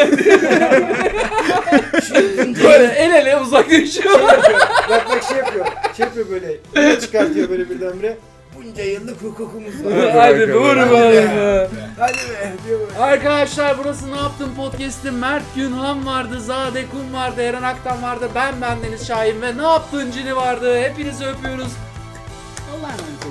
Böyle el ele uzaklaşıyor. bak bak şey yapıyor. Şey yapıyor böyle. Ele çıkartıyor böyle birdenbire. Bunca yıllık hukukumuz var. Hadi vur Hadi bana. be. Hadi be diyor böyle. Arkadaşlar burası Ne Yaptın Podcast'ı. Mert Günhan vardı, Zade Kun vardı, Eren Aktan vardı, ben bendeniz Şahin ve Ne Yaptın Cini vardı. Hepinizi öpüyoruz. Allah'a emanet.